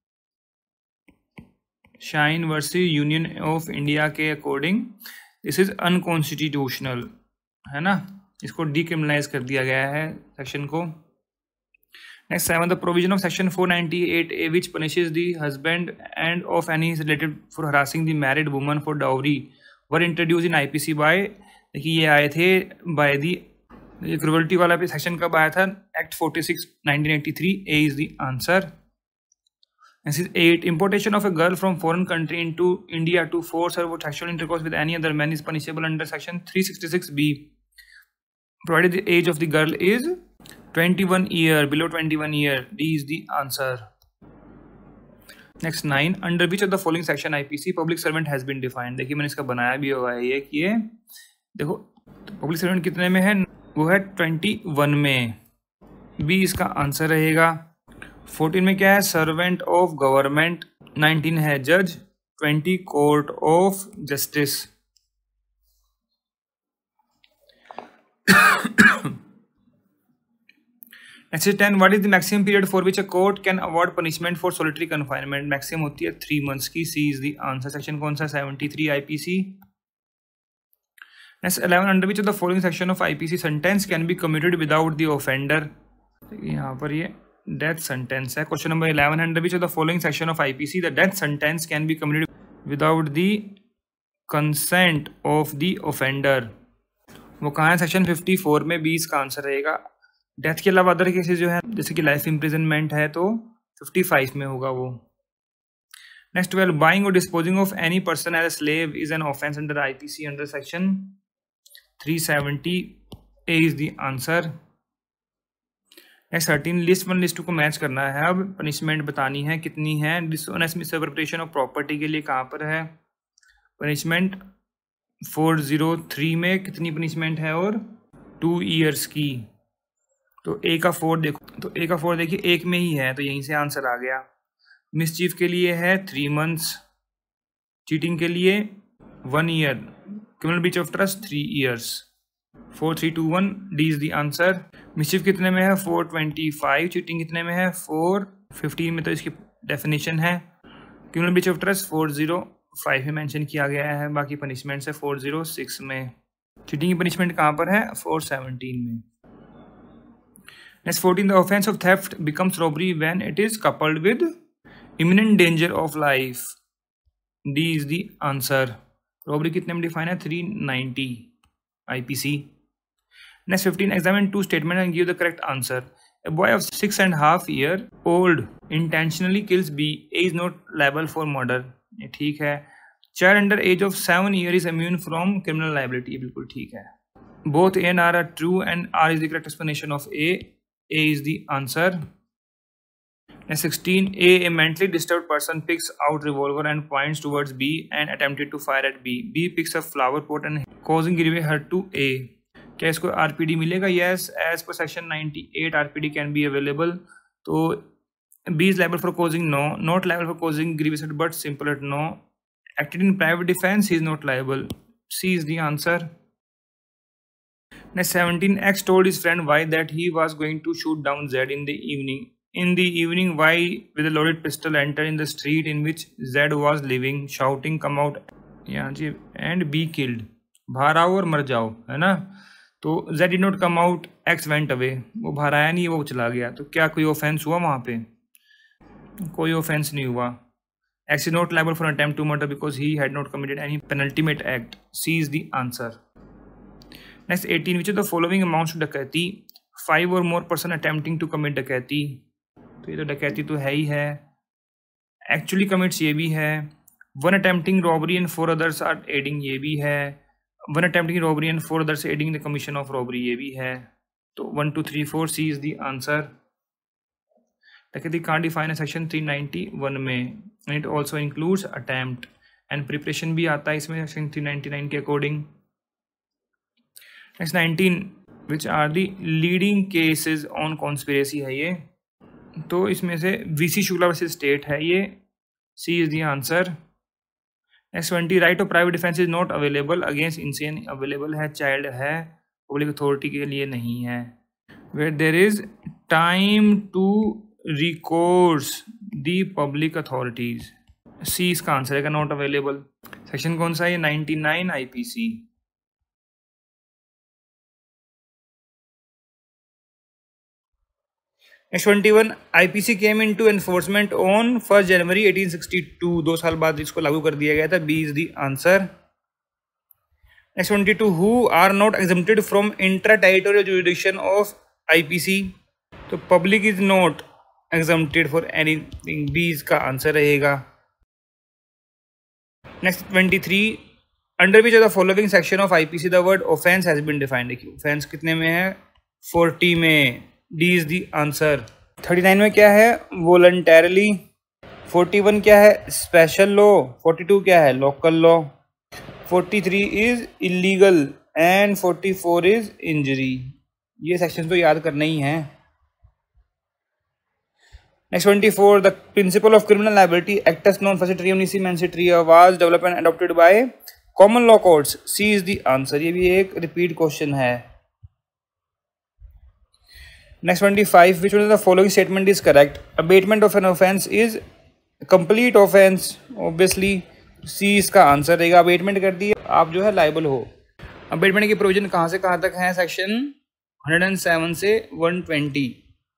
shine versus Union of India के according this is unconstitutional है ना. इसको डीक्रिमिनलाइज कर दिया गया है सेक्शन को. Next seven. The provision of section four ninety eight A which punishes the husband and of any related for harassing the married woman for dowry were introduce in IPC by. देखिए ये आए थे by the cruelty वाला भी section कब आया था act forty six nineteen eighty three. A is the answer. This is eight. Importation of a girl from foreign country into India to force her for sexual intercourse with any other man is punishable under section three sixty-six B, provided the age of the girl is twenty-one year, below twenty-one year. D is the answer. Next nine. Under which of the following section I P C public servant has been defined? देखिए मैंने इसका बनाया भी होगा ये कि ये देखो public servant कितने में है. वो है twenty-one में. B इसका आंसर रहेगा. फोर्टीन में क्या है सर्वेंट ऑफ गवर्नमेंट. नाइनटीन है जज. Twenty court of justice. Next ten. What is the maximum period for which a court can award punishment for solitary confinement. Maximum होती है थ्री मंथ्स की. C is the answer. Section कौन सा seventy three IPC. Next eleven. Under which of the following section of IPC sentence can be commuted without the offender. यहाँ पर ये death sentence है. Question number eleven. Under which of the following section of I P C the death sentence can be commuted without the consent of the offender. वो कहाँ है section fifty four में. बीस का आंसर रहेगा. Death के अलावा अदर केसेस जो है जैसे कि लाइफ इम्प्रिजनमेंट है तो फिफ्टी फाइव में होगा वो. Next twelve. बाइंग और disposing of any person as a slave is an offence under I P C under section three seventy. A is the answer. Next thirteen. List one list two को match करना है. अब punishment बतानी है कितनी है. Dishonest misappropriation of property के लिए कहाँ पर है पनिशमेंट फोर ज़ीरो थ्री में कितनी पनिशमेंट है और टू ईयर्स की। तो ए का फोर देखो, तो ए का फोर देखिए एक में ही है, तो यहीं से आंसर आ गया। मिसचीफ के लिए है थ्री मंथ्स, चीटिंग के लिए one year, criminal breach of trust three years. Four three two one, D is the answer. Mischief कितने में है फोर ट्वेंटी फाइव, चीटिंग कितने में है फोर फिफ्टीन में, तो इसकी डेफिनेशन है। Criminal breach of trust four zero five में मेंशन किया गया है, बाकी पनिशमेंट्स है फोर ज़ीरो सिक्स में। चीटिंग की पनिशमेंट कहाँ पर है फोर सेवनटीन में। Next fourteen, the offence of theft becomes robbery when it is coupled with imminent danger of life, D is the answer. Robbery कितने में डिफाइन है three ninety IPC. Next fifteen, examine two statement and give the correct answer. A boy of six and a half year old intentionally kills B. A is not liable for murder. ये ठीक है। Child under age of seven year is immune from criminal liability. बिल्कुल ठीक है। Both A and R are true and R is the correct explanation of A. A is the answer. Next sixteen, A, a mentally disturbed person picks out revolver and points towards B and attempted to fire at B. B picks up flower pot and causing grave hurt to A. क्या इसको RPD मिलेगा? Yes, as per section ninety eight RPD can be available. तो B is liable for causing no, not liable for causing grievous hurt but simple hurt no, acted in private defence he is not liable, C is the answer. Next seventeen, X told his friend Y that he was going to shoot down Z in the evening. In the evening Y with a loaded pistol enter in the street in which Z was living shouting come out, यहाँ जी, and be killed, बाहर आओ और मर जाओ, है ना। तो Z did not come out, X went away, वो बाहर आया नहीं, वो चला गया। तो क्या कोई ऑफेंस हुआ वहाँ पे? कोई ऑफेंस नहीं हुआ। X is not liable for attempt to murder because he had not committed any penultimate act. C is the answer. Next eighteen, which of the following amounts to डकैती? Five or more person attempting to commit डकैती, तो ये तो डकैती तो है ही है। Actually commits ये भी है। One attempting robbery and four others are aiding ये भी है। One attempting robbery and four others aiding the commission of robbery ये भी है। तो one two three four, C is the answer. डकैती कांट डिफाइन है सेक्शन थ्री नाइंटी वन में, and it also includes attempt and preparation भी आता है इसमें सेक्शन थ्री नाइंटी नाइन के according. Next nineteen, which are the leading cases on conspiracy है ये, तो इसमें से वीसी शुक्ला वर्सेस स्टेट है ये, C is the answer. Next twenty, right of private defence is not available against insane, available है, child है, पब्लिक अथॉरिटी के लिए नहीं है। Where there is time to recourse the public authorities, C इसका answer है, नॉट अवेलेबल। सेक्शन कौन सा है ये? Ninety nine IPC. Next twenty one, IPC came into enforcement on first January eighteen sixty two, दो साल बाद इसको लागू कर दिया गया था, B is the answer. Next twenty two, who are not exempted from intra territorial jurisdiction of IPC, तो public is not exempted for anything, B इसका आंसर रहेगा। Next twenty three, under which of the following section of IPC the word offence has been defined. देखिए offence कितने में है? Forty में, D is the answer. Thirty nine में क्या है? वॉलंटरली। फोर्टी वन क्या है? Special law. फोर्टी टू क्या है? Local law. Forty three is illegal and forty four is injury. ये सेक्शन तो याद करना ही है। Next twenty four, the principle of criminal liability actus non facit reum nisi mens sit rea was developed and adopted by common law courts, C is the answer. ये भी एक repeat question है। Next twenty-five, which one of the following statement is correct? Abatement of an offense is complete offense. Obviously, C इसका answer रहेगा। Abetment कर दिए आप जो है लाइबल हो। अबेटमेंट की प्रोविजन कहाँ से कहाँ तक है? सेक्शन वन हंड्रेड सेवन से one twenty.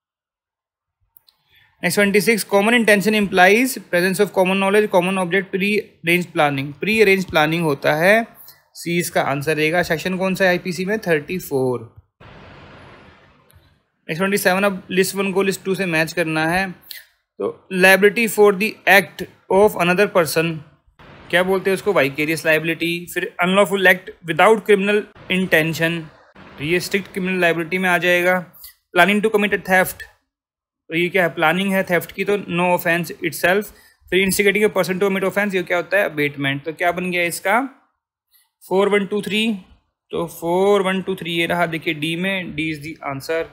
Next twenty six, common intention implies presence of common knowledge, common object, pre arrange planning. Pre arrange planning होता है, सी इसका आंसर रहेगा। सेक्शन कौन सा है आईपीसी में? Thirty four. Next twenty seven, अब लिस्ट वन को लिस्ट टू से मैच करना है। तो liability for the act of another person, क्या बोलते हैं उसको? Vicarious liability. फिर unlawful act without criminal intention, तो ये स्ट्रिक्ट क्रिमिनल लायबिलिटी में आ जाएगा। प्लानिंग टू कमिट थेफ्ट, तो ये क्या है? प्लानिंग है थेफ्ट की, तो नो ऑफेंस इटसेल्फ। फिर instigating a person to commit offence, ये क्या होता है? अबेटमेंट। तो क्या बन गया इसका? फोर वन टू थ्री, तो फोर वन टू थ्री ये रहा, देखिए डी में, D is the answer.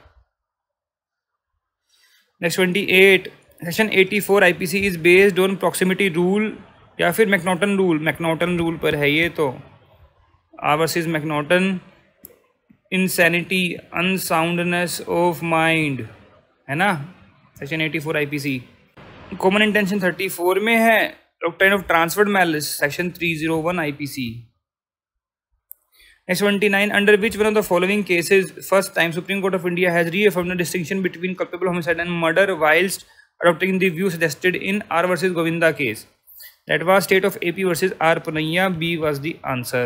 Next twenty eight, section eighty four IPC is based on proximity rule या फिर मैकनॉटन रूल। मैकनॉटन रूल पर है ये, तो R versus McNaughton, insanity, unsoundness of mind, है ना, section eighty four IPC. Common intention thirty four में है, doctrine of transferred malice, section three zero one IPC. Next twenty-nine, under which one of the following cases first time Supreme Court of India has reaffirmed the distinction between culpable homicide and murder whilst adopting the view suggested in R versus Govinda case? That was State of A P versus R Punaiya. B was the answer.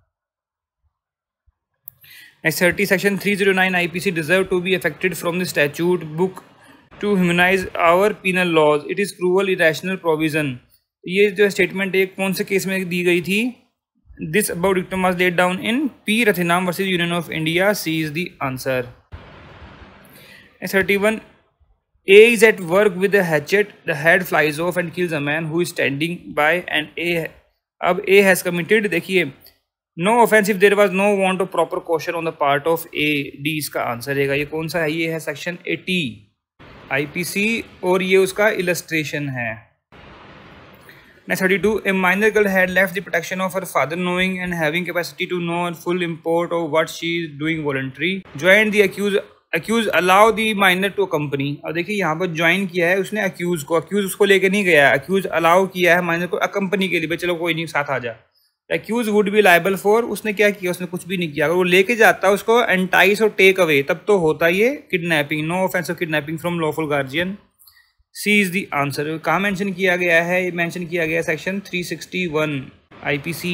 Next thirty, section three oh nine I P C deserve to be affected from the statute book to humanize our penal laws. It is cruel irrational provision. ये जो statement एक कौन से case में दी गई थी? This about dictum was laid down in P. Rathinam versus Union of India. C is the answer. thirty-one. A is at work with a hatchet. The head flies off and kills a man who is standing by. And A, अब A has committed. देखिए, no offense if there was no want of proper caution on the part of A. D इसका answer रहेगा। ये कौन सा है? ये है section eighty I P C और ये उसका इलस्ट्रेशन है। Next thirty-two, a minor girl had left the protection of her father knowing and having capacity to know the full import of what she is doing voluntary. Joined the accused, accused allow the minor to accompany. अब देखिए यहाँ पर join किया है उसने accused को, accused उसको लेके नहीं गया है, accused allow किया है minor को accompany के लिए, भाई चलो कोई नहीं साथ आ जा। Accused would be liable for, उसने क्या किया? उसने कुछ भी नहीं किया। अगर वो लेके जाता उसको entice और take away, तब तो होता ये kidnapping, no offense of kidnapping from lawful guardian. C is the answer. कहाँ मेंशन किया गया है? ये मेंशन किया गया है section three sixty one IPC.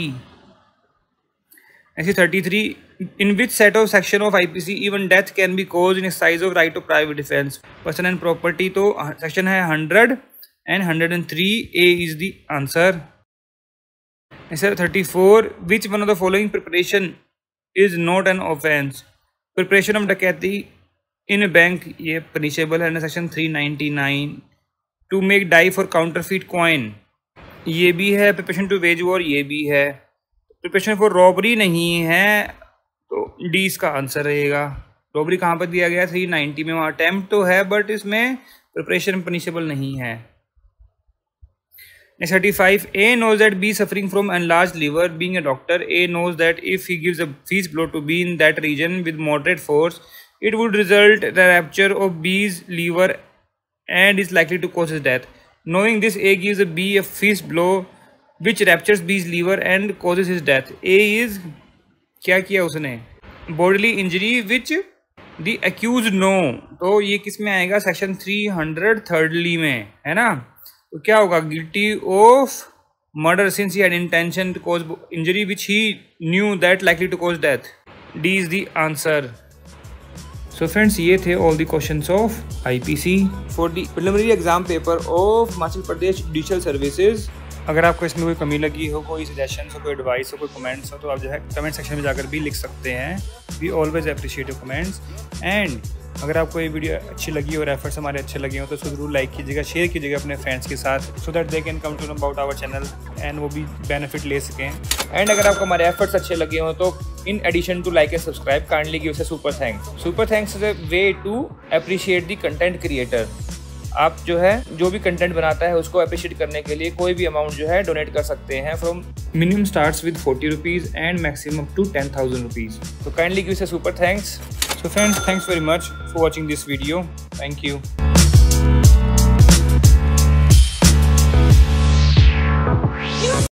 ऐसे thirty three, in which set of section of IPC even death can be cause in exercise of right of private defence, person and property, तो section है hundred and hundred and three. A is the answer. ऐसे thirty four, which one of the following preparation is not an offence? Preparation of dacoity in bank, ये punishable है, section three ninety nine. To make die for counterfeit coin, ये भी है। Preparation two ways war, ये भी है। Preparation for robbery नहीं है, तो डी इसका आंसर रहेगा। रॉबरी कहाँ पर दिया गया? थ्री नाइन्टी में, वहाँ अटेम्प्ट तो है बट इसमें प्रिपरेशन पनिशेबल नहीं है। Next thirty-five, A knows that B suffering from enlarged liver. Being a doctor, A knows that if he gives a fist blow to B in that region with moderate force, it would result in the rupture of B's liver and is likely to cause his death. Knowing this, A gives a B a fist blow which ruptures B's liver and causes his death. A is क्या किया उसने? Bodily injury which the accused know. तो ये किस में आएगा? Section three hundred thirdly में, है ना? तो क्या होगा? Guilty of murder since he had intention to cause injury which he knew that likely to cause death. D is the answer. So friends, ये थे all the questions of IPC for the preliminary exam paper of Himachal Pradesh judicial services. अगर आपको इसमें कोई कमी लगी हो, कोई सजेशन हो, कोई एडवाइस हो, कोई कमेंट्स हो, तो आप जो है कमेंट सेक्शन में जाकर भी लिख सकते हैं। We always appreciate your comments. And अगर आपको ये वीडियो अच्छी लगी और एफर्ट्स हमारे अच्छे लगे हो तो ज़रूर लाइक कीजिएगा, शेयर कीजिएगा अपने फ्रेंड्स के साथ, so that they can come to know about our channel and वो भी बेनिफिट ले सकें। एंड अगर आपको हमारे एफर्ट्स अच्छे लगे हो तो in addition to like and subscribe kindly give us a super thanks. Super thanks is a way to appreciate the content creator. आप जो है जो भी कंटेंट बनाता है उसको अप्रिशिएट करने के लिए कोई भी अमाउंट जो है डोनेट कर सकते हैं। From minimum starts with forty rupees and maximum to ten thousand rupees. तो kindly give us a super thanks. So friends, thanks very much for watching this video. Thank you.